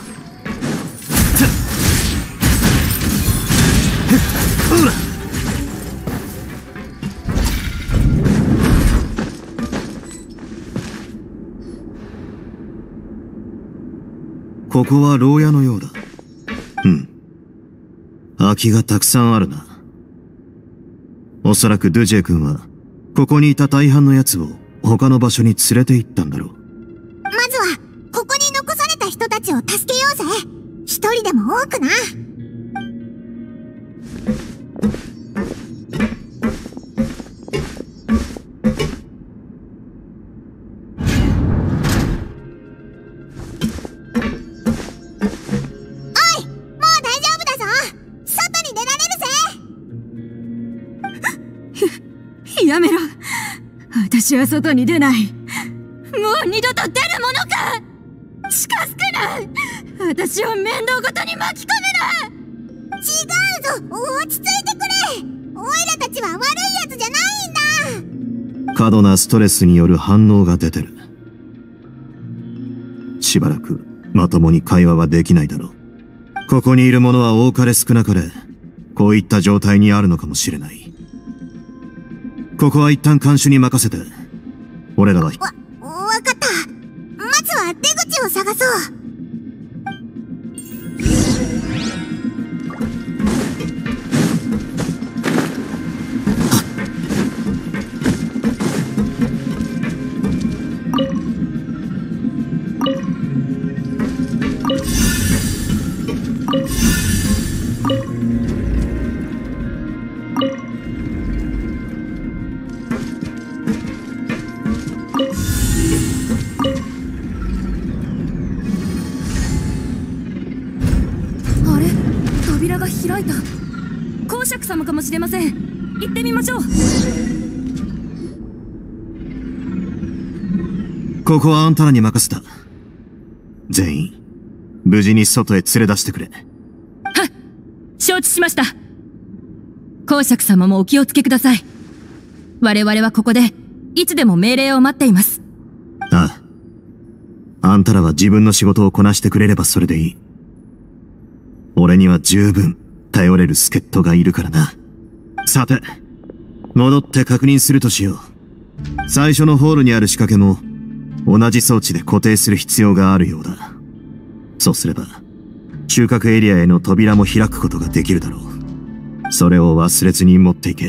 うわここは牢屋のようだ。うん。空きがたくさんあるな。おそらくドゥジェ君はここにいた大半のやつを他の場所に連れて行ったんだろう。 まずはここに残された人たちを助けようぜ。一人でも多くな。おい、もう大丈夫だぞ。外に出られるぜ。 やめろ。私は外に出ない。もう二度と出るものか。近づくな。私を面倒ごとに巻き込むな。 違うぞ、落ち着いてくれ。オイラたちは悪いやつじゃないんだ。 過度なストレスによる反応が出てる。しばらくまともに会話はできないだろう。ここにいる者は多かれ少なかれこういった状態にあるのかもしれない。ここは一旦看守に任せて、俺らは。わ、 わかった。まずは出口を探そう。 扉が開いた。公爵様かもしれません。行ってみましょう。 ここはあんたらに任せた。全員、無事に外へ連れ出してくれ。 はっ、承知しました。公爵様もお気をつけください。我々はここで、いつでも命令を待っています。 ああ。あんたらは自分の仕事をこなしてくれればそれでいい。俺には十分頼れる助っ人がいるからな。さて、戻って確認するとしよう。最初のホールにある仕掛けも、同じ装置で固定する必要があるようだ。そうすれば、収穫エリアへの扉も開くことができるだろう。それを忘れずに持っていけ。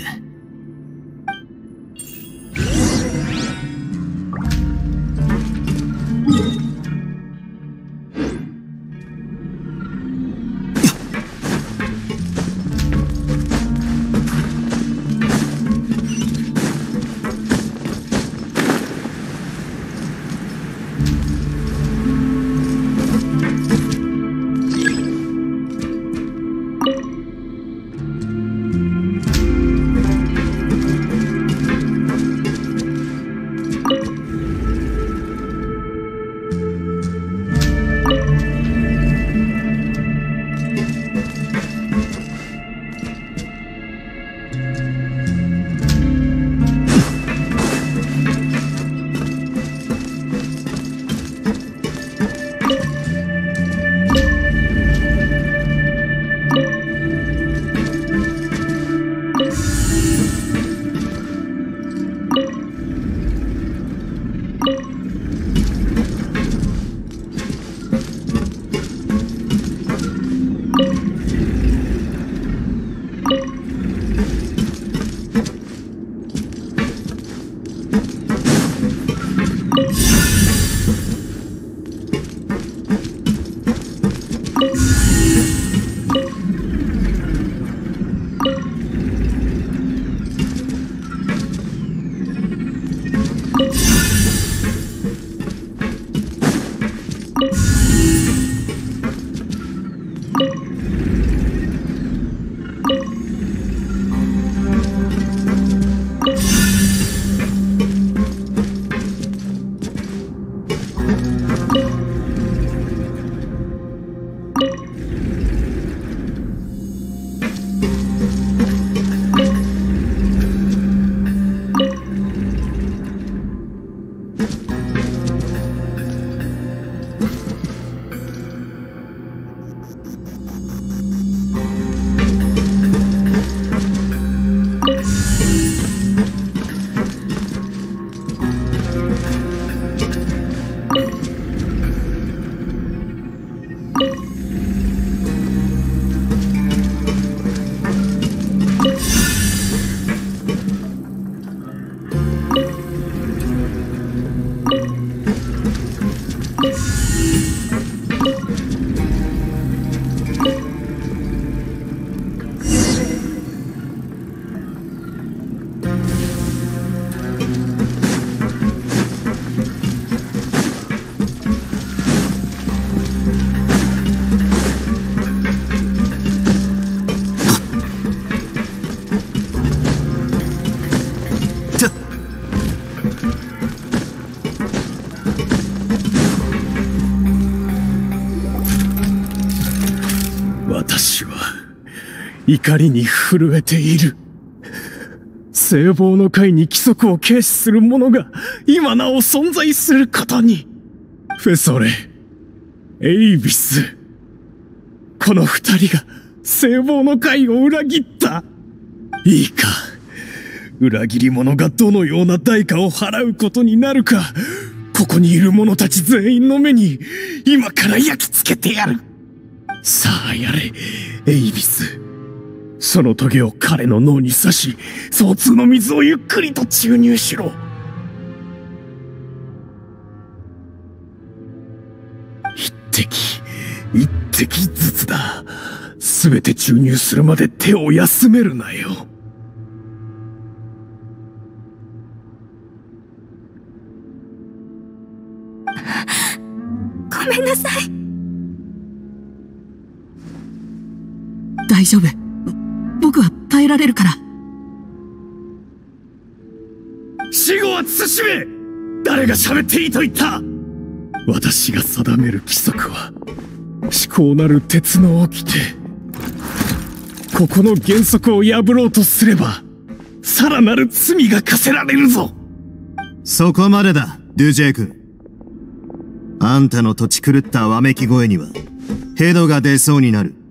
怒りに震えている。聖望の会に規則を軽視する者が今なお存在することに。フェソレ、エイビス、この二人が聖望の会を裏切った。いいか、裏切り者がどのような代価を払うことになるか、ここにいる者たち全員の目に今から焼き付けてやる。さあやれ、エイビス。その棘を彼の脳に刺し、相通の水をゆっくりと注入しろ。一滴、一滴ずつだ。すべて注入するまで手を休めるなよ。 ごめんなさい。 大丈夫。僕は耐えられるから。 死後は慎め。 誰が喋っていいと言った？私が定める規則は思考なる鉄の掟。ここの原則を破ろうとすればさらなる罪が課せられるぞ。 そこまでだ、ドゥジェイ君。あんたの土地狂ったわめき声にはヘドが出そうになる。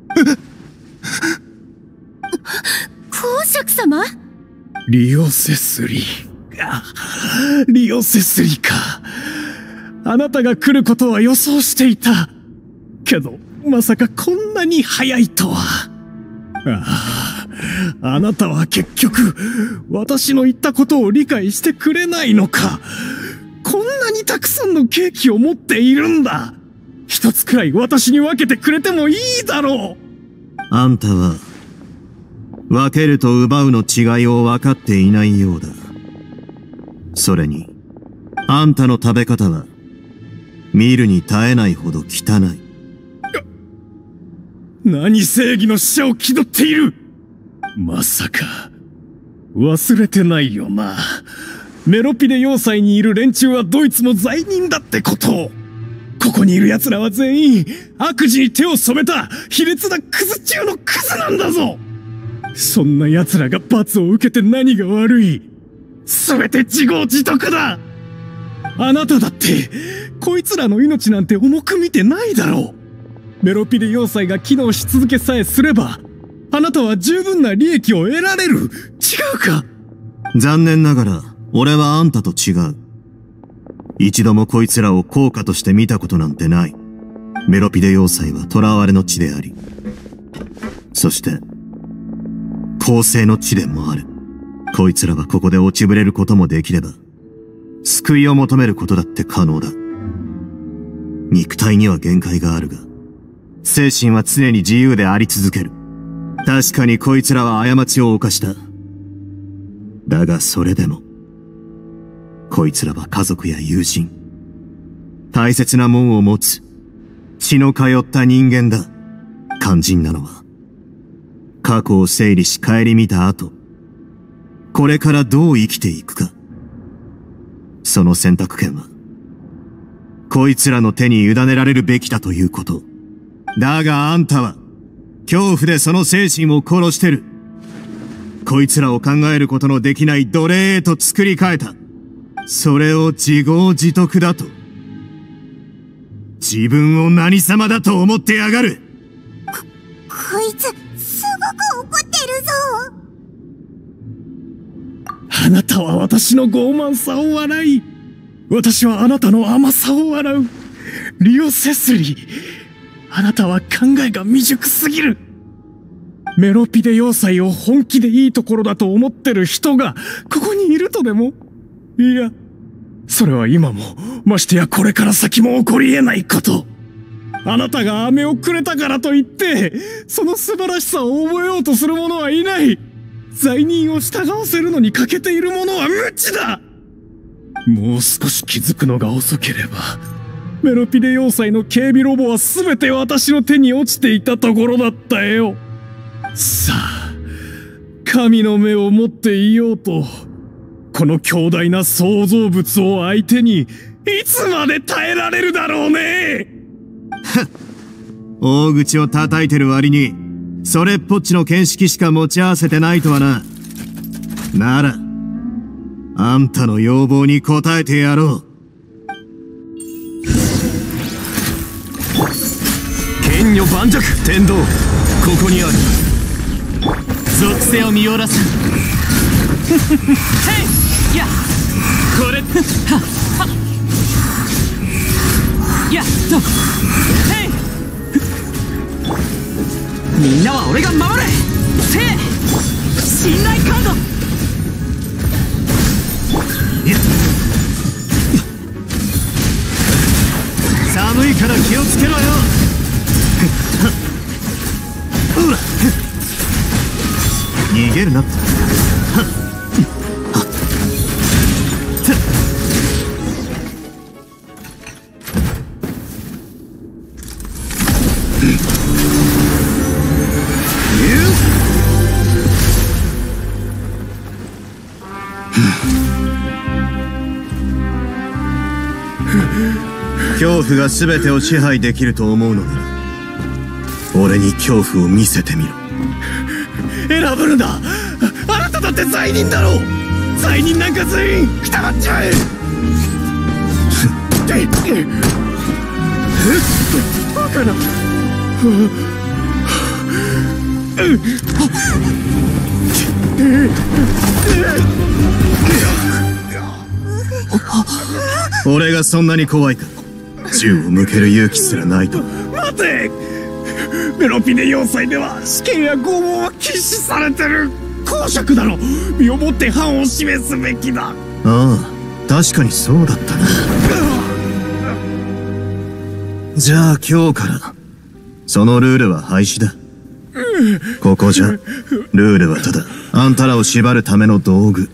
公爵様？ リオセスリ。リオセスリか。あなたが来ることは予想していた。けど、まさかこんなに早いとは。ああ、あなたは結局、私の言ったことを理解してくれないのか。こんなにたくさんのケーキを持っているんだ。一つくらい私に分けてくれてもいいだろう。 あんたは、分けると奪うの違いを分かっていないようだ。それに、あんたの食べ方は、見るに耐えないほど汚い。 何正義の使者を気取っている。まさか、忘れてないよな。メロピデ要塞にいる連中はどいつも罪人だってことを。ここにいる奴らは全員、悪事に手を染めた、卑劣なクズ中のクズなんだぞ。そんな奴らが罰を受けて何が悪い。すべて自業自得だ。あなただって、こいつらの命なんて重く見てないだろう。メロピデ要塞が機能し続けさえすれば、あなたは十分な利益を得られる。違うか？ 残念ながら、俺はあんたと違う。一度もこいつらを効果として見たことなんてない。メロピデ要塞は囚われの地であり、そして、公正の地でもある。こいつらはここで落ちぶれることもできれば、救いを求めることだって可能だ。肉体には限界があるが、精神は常に自由であり続ける。確かにこいつらは過ちを犯した。だがそれでも、こいつらは家族や友人、大切なもんを持つ、血の通った人間だ。肝心なのは、過去を整理し顧みた後、これからどう生きていくか。その選択権は、こいつらの手に委ねられるべきだということ。だがあんたは、恐怖でその精神を殺してる。こいつらを考えることのできない奴隷へと作り変えた。それを自業自得だと。自分を何様だと思ってやがる。 こ、こいつ、すごく怒ってるぞ。 あなたは私の傲慢さを笑い、私はあなたの甘さを笑う。リオ・セスリー、あなたは考えが未熟すぎる。メロピデ要塞を本気でいいところだと思ってる人がここにいるとでも？いや、それは今も、ましてやこれから先も起こり得ないこと。あなたが飴をくれたからといって、その素晴らしさを覚えようとする者はいない。罪人を従わせるのに欠けている者は無知だ。もう少し気づくのが遅ければ、メロピデ要塞の警備ロボは全て私の手に落ちていたところだったよ。さあ、神の目を持っていようと、この強大な創造物を相手に、いつまで耐えられるだろうね。 大口を叩いてる割に、それっぽっちの見識しか持ち合わせてないとはな。なら、あんたの要望に応えてやろう。 剣女盤石天道、ここにある。属性を見下ろす。へいやこれははやっとへいみんなは俺が守れ。せい信頼カード。 寒いから気をつけろよ。逃げるなって。 恐怖が全てを支配できると思うのなら、俺に恐怖を見せてみろ。 選ぶんだ。あなただって罪人だろう。罪人なんか全員くたばっちゃえ。バカな。 俺がそんなに怖いか。銃を向ける勇気すらないと。 待て。メロピネ要塞では死刑や拷問は禁止されてる。公爵だろ。身をもって範を示すべきだ。 ああ、確かにそうだったな。じゃあ今日からそのルールは廃止だ。ここじゃルールはただあんたらを縛るための道具。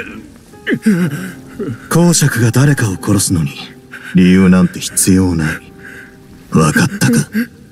公爵が誰かを殺すのに理由なんて必要ない。わかったか？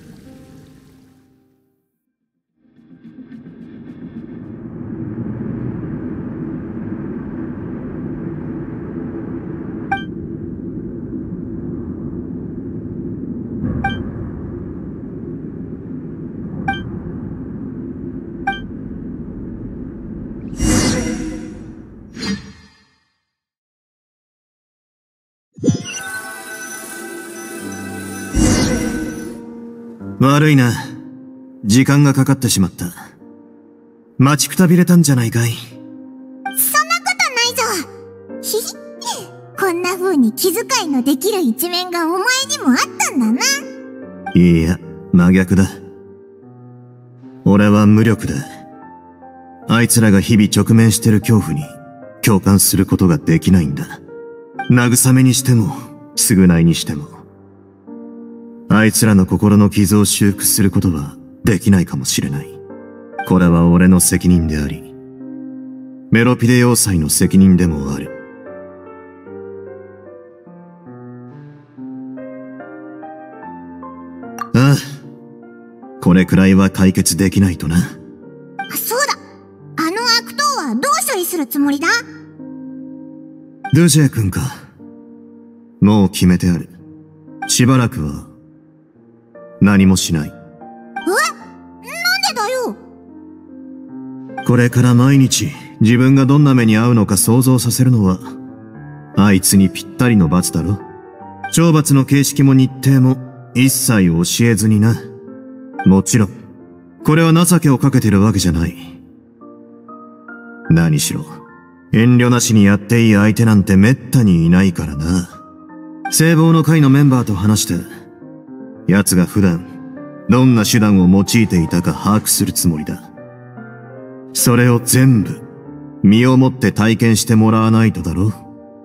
悪いな。時間がかかってしまった。待ちくたびれたんじゃないかい。 そんなことないぞ。ひひ。こんな風に気遣いのできる一面がお前にもあったんだな。 いや、真逆だ。俺は無力だ。あいつらが日々直面してる恐怖に共感することができないんだ。慰めにしても、償いにしても。あいつらの心の傷を修復することはできないかもしれない。これは俺の責任であり、メロピデ要塞の責任でもある。ああ、これくらいは解決できないとな。 そうだ。あの悪党はどう処理するつもりだ？ ドゥジェ君か。もう決めてある。しばらくは何もしない。え？なんでだよ。 これから毎日自分がどんな目に遭うのか想像させるのはあいつにぴったりの罰だろ。懲罰の形式も日程も一切教えずにな。もちろんこれは情けをかけてるわけじゃない。何しろ遠慮なしにやっていい相手なんてめったにいないからな。聖望の会のメンバーと話して奴が普段どんな手段を用いていたか把握するつもりだ。それを全部身をもって体験してもらわないとだろ。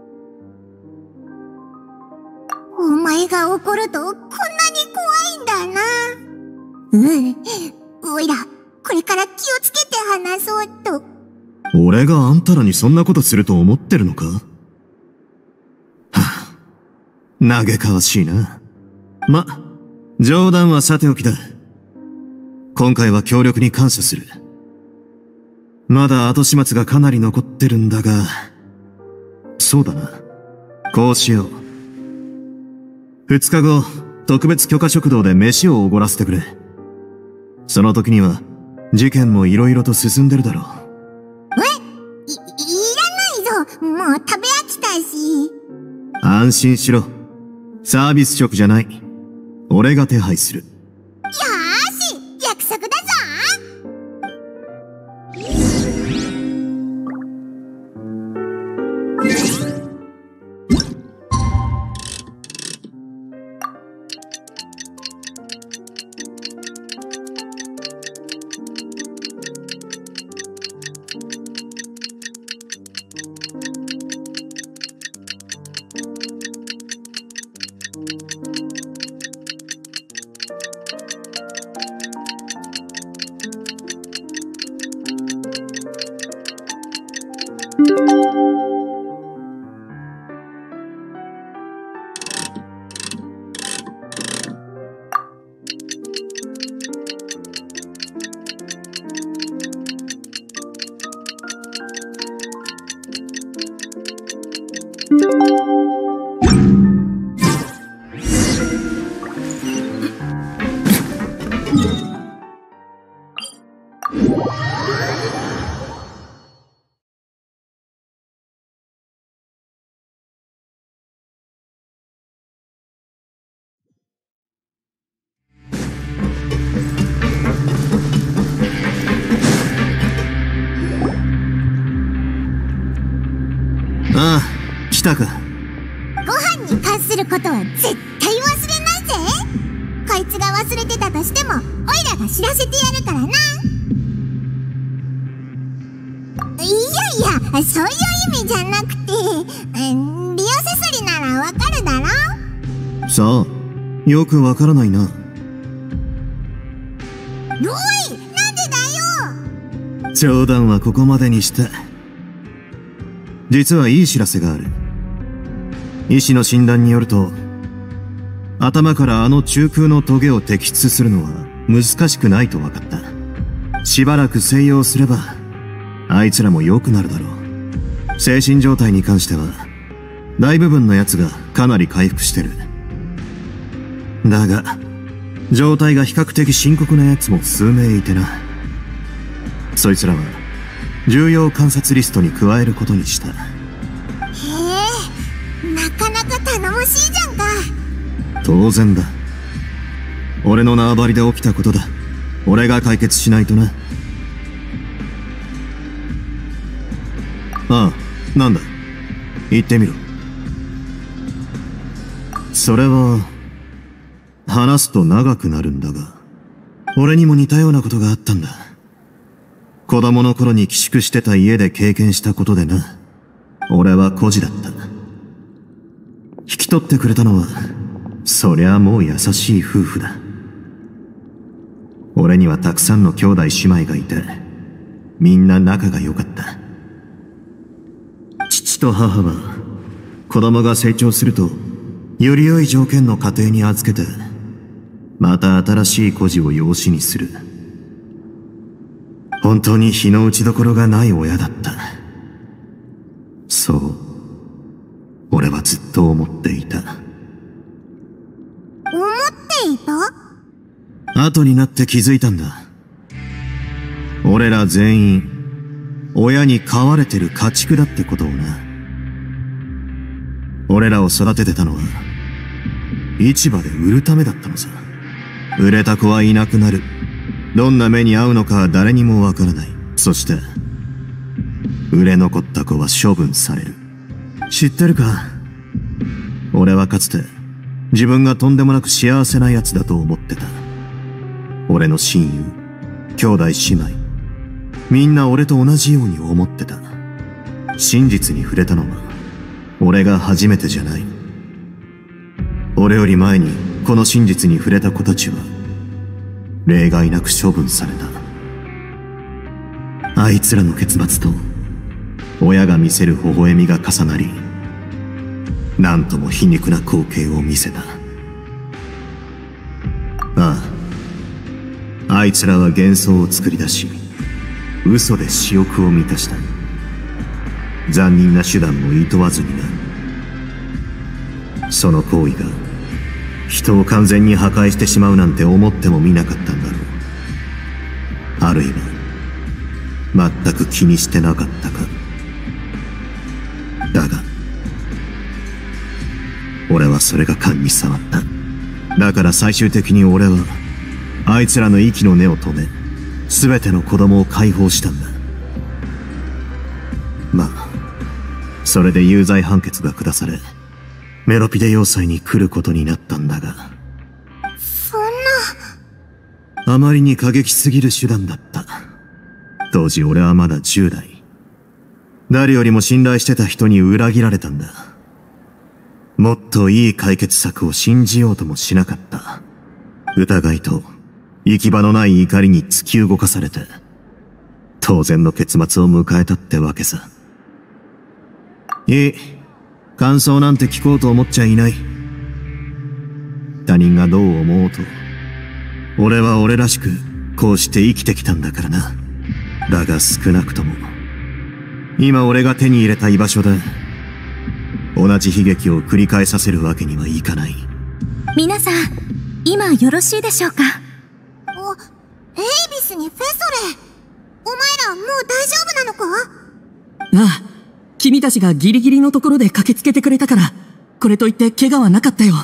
お前が怒るとこんなに怖いんだな。うん。おいら、これから気をつけて話そうと。 俺があんたらにそんなことすると思ってるのか？はぁ、嘆かわしいな。ま、冗談はさておきだ。今回は協力に感謝する。まだ後始末がかなり残ってるんだが、そうだな。こうしよう。二日後、特別許可食堂で飯をおごらせてくれ。その時には、事件も色々と進んでるだろう。 え？い、いらないぞ。もう食べ飽きたし。 安心しろ。サービス職じゃない。俺が手配する。 よーし、約束だぞ。 来たか。 ご飯に関することは絶対忘れないぜ。こいつが忘れてたとしてもオイラが知らせてやるからな。いやいや、そういう意味じゃなくて、うん、リオセスリならわかるだろ。 さあ、よくわからないな。 おい、なんでだよ。 冗談はここまでにして。実はいい知らせがある。医師の診断によると、頭からあの中空のトゲを摘出するのは難しくないと分かった。しばらく静養すればあいつらも良くなるだろう。精神状態に関しては大部分のやつがかなり回復してる。だが状態が比較的深刻なやつも数名いてな。そいつらは重要観察リストに加えることにした。へえ、なかなか頼もしいじゃんか。 当然だ。俺の縄張りで起きたことだ。俺が解決しないとな。ああ、なんだ。言ってみろ。それは話すと長くなるんだが、俺にも似たようなことがあったんだ。子供の頃に寄宿してた家で経験したことでな。俺は孤児だった。引き取ってくれたのはそりゃもう優しい夫婦だ。俺にはたくさんの兄弟姉妹がいて、みんな仲が良かった。父と母は子供が成長するとより良い条件の家庭に預けて、また新しい孤児を養子にする。本当に日の打ちどころがない親だった。そう俺はずっと思っていた。 思っていた？ 後になって気づいたんだ。俺ら全員親に飼われてる家畜だってことをな。俺らを育ててたのは市場で売るためだったのさ。売れた子はいなくなる。どんな目に遭うのかは誰にもわからない。そして売れ残った子は処分される。知ってるか？俺はかつて自分がとんでもなく幸せな奴だと思ってた。俺の親友、兄弟姉妹、みんな俺と同じように思ってた。真実に触れたのは俺が初めてじゃない。俺より前にこの真実に触れた子たちは例外なく処分された。あいつらの結末と親が見せる微笑みが重なり、なんとも皮肉な光景を見せた。ああ、あいつらは幻想を作り出し、嘘で私欲を満たした。残忍な手段も厭わずにな。その行為が人を完全に破壊してしまうなんて思ってもみなかったんだろう。あるいは全く気にしてなかったか。だが俺はそれが勘に触った。だから最終的に俺はあいつらの息の根を止め、全ての子供を解放したんだ。まあそれで有罪判決が下され、メロピデ要塞に来ることになったんだが、 そんなあまりに過激すぎる手段だった。当時俺はまだじゅう代。誰よりも信頼してた人に裏切られたんだ。もっといい解決策を信じようともしなかった。疑いと行き場のない怒りに突き動かされて、当然の結末を迎えたってわけさ。いい。感想なんて聞こうと思っちゃいない。他人がどう思おうと、俺は俺らしくこうして生きてきたんだからな。だが少なくとも今俺が手に入れた居場所で同じ悲劇を繰り返させるわけにはいかない。 皆さん、今よろしいでしょうか？ お、エイビスにフェソレ。お前らもう大丈夫なのか？ ああ、君たちがギリギリのところで駆けつけてくれたから、これといって怪我はなかったよ。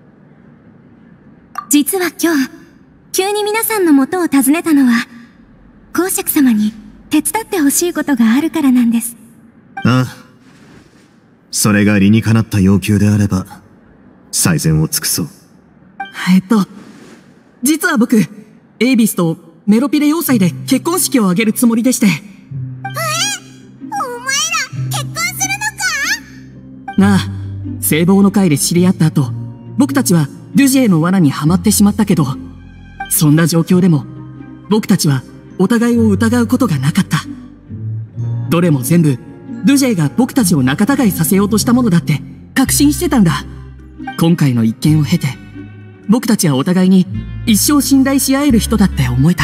実は今日、急に皆さんの元を訪ねたのは、公爵様に手伝ってほしいことがあるからなんです。 ああ、 それが理にかなった要求であれば最善を尽くそう。 えっと実は僕エイビスとメロピレ要塞で結婚式を挙げるつもりでして。 え、お前ら結婚するのか？ なあ、聖望の会で知り合った後、僕たちはデュジェの罠にはまってしまったけど、そんな状況でも僕たちはお互いを疑うことがなかった。どれも全部デュジェが僕たちを仲違いさせようとしたものだって確信してたんだ。今回の一件を経て僕たちはお互いに一生信頼し合える人だって思えた。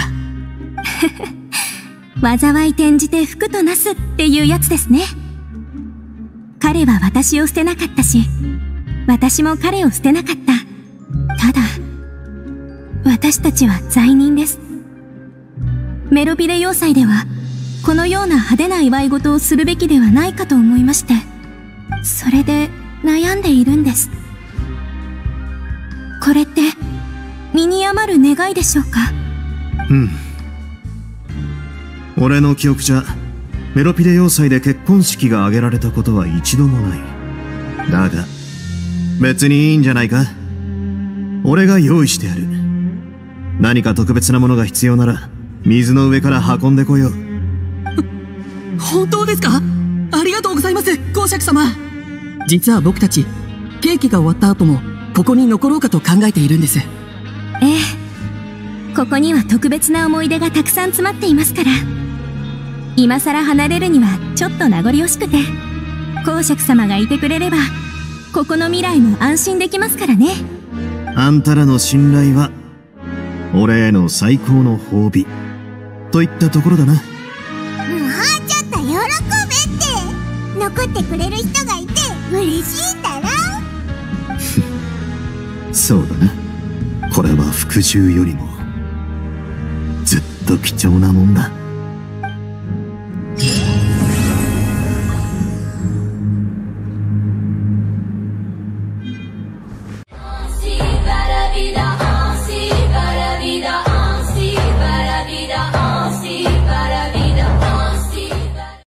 災い転じて福となすっていうやつですね。彼は私を捨てなかったし、私も彼を捨てなかった。ただ私たちは罪人です。メロピレ要塞ではこのような派手な祝い事をするべきではないかと思いまして、それで悩んでいるんです。これって身に余る願いでしょうか？ うん。俺の記憶じゃメロピレ要塞で結婚式が挙げられたことは一度もない。だが別にいいんじゃないか。俺が用意してやる。何か特別なものが必要なら水の上から運んでこよう。 本当ですか？ありがとうございます、公爵様。実は僕たちケーキが終わった後もここに残ろうかと考えているんです。 ええ、ここには特別な思い出がたくさん詰まっていますから。今さら離れるにはちょっと名残惜しくて、公爵様がいてくれればここの未来も安心できますからね。 あんたらの信頼は俺への最高の褒美といったところだな。 もうちょっと喜べって。残ってくれる人がいて嬉しいんだろ。 そうだな。これは服従よりもずっと貴重なもんだ。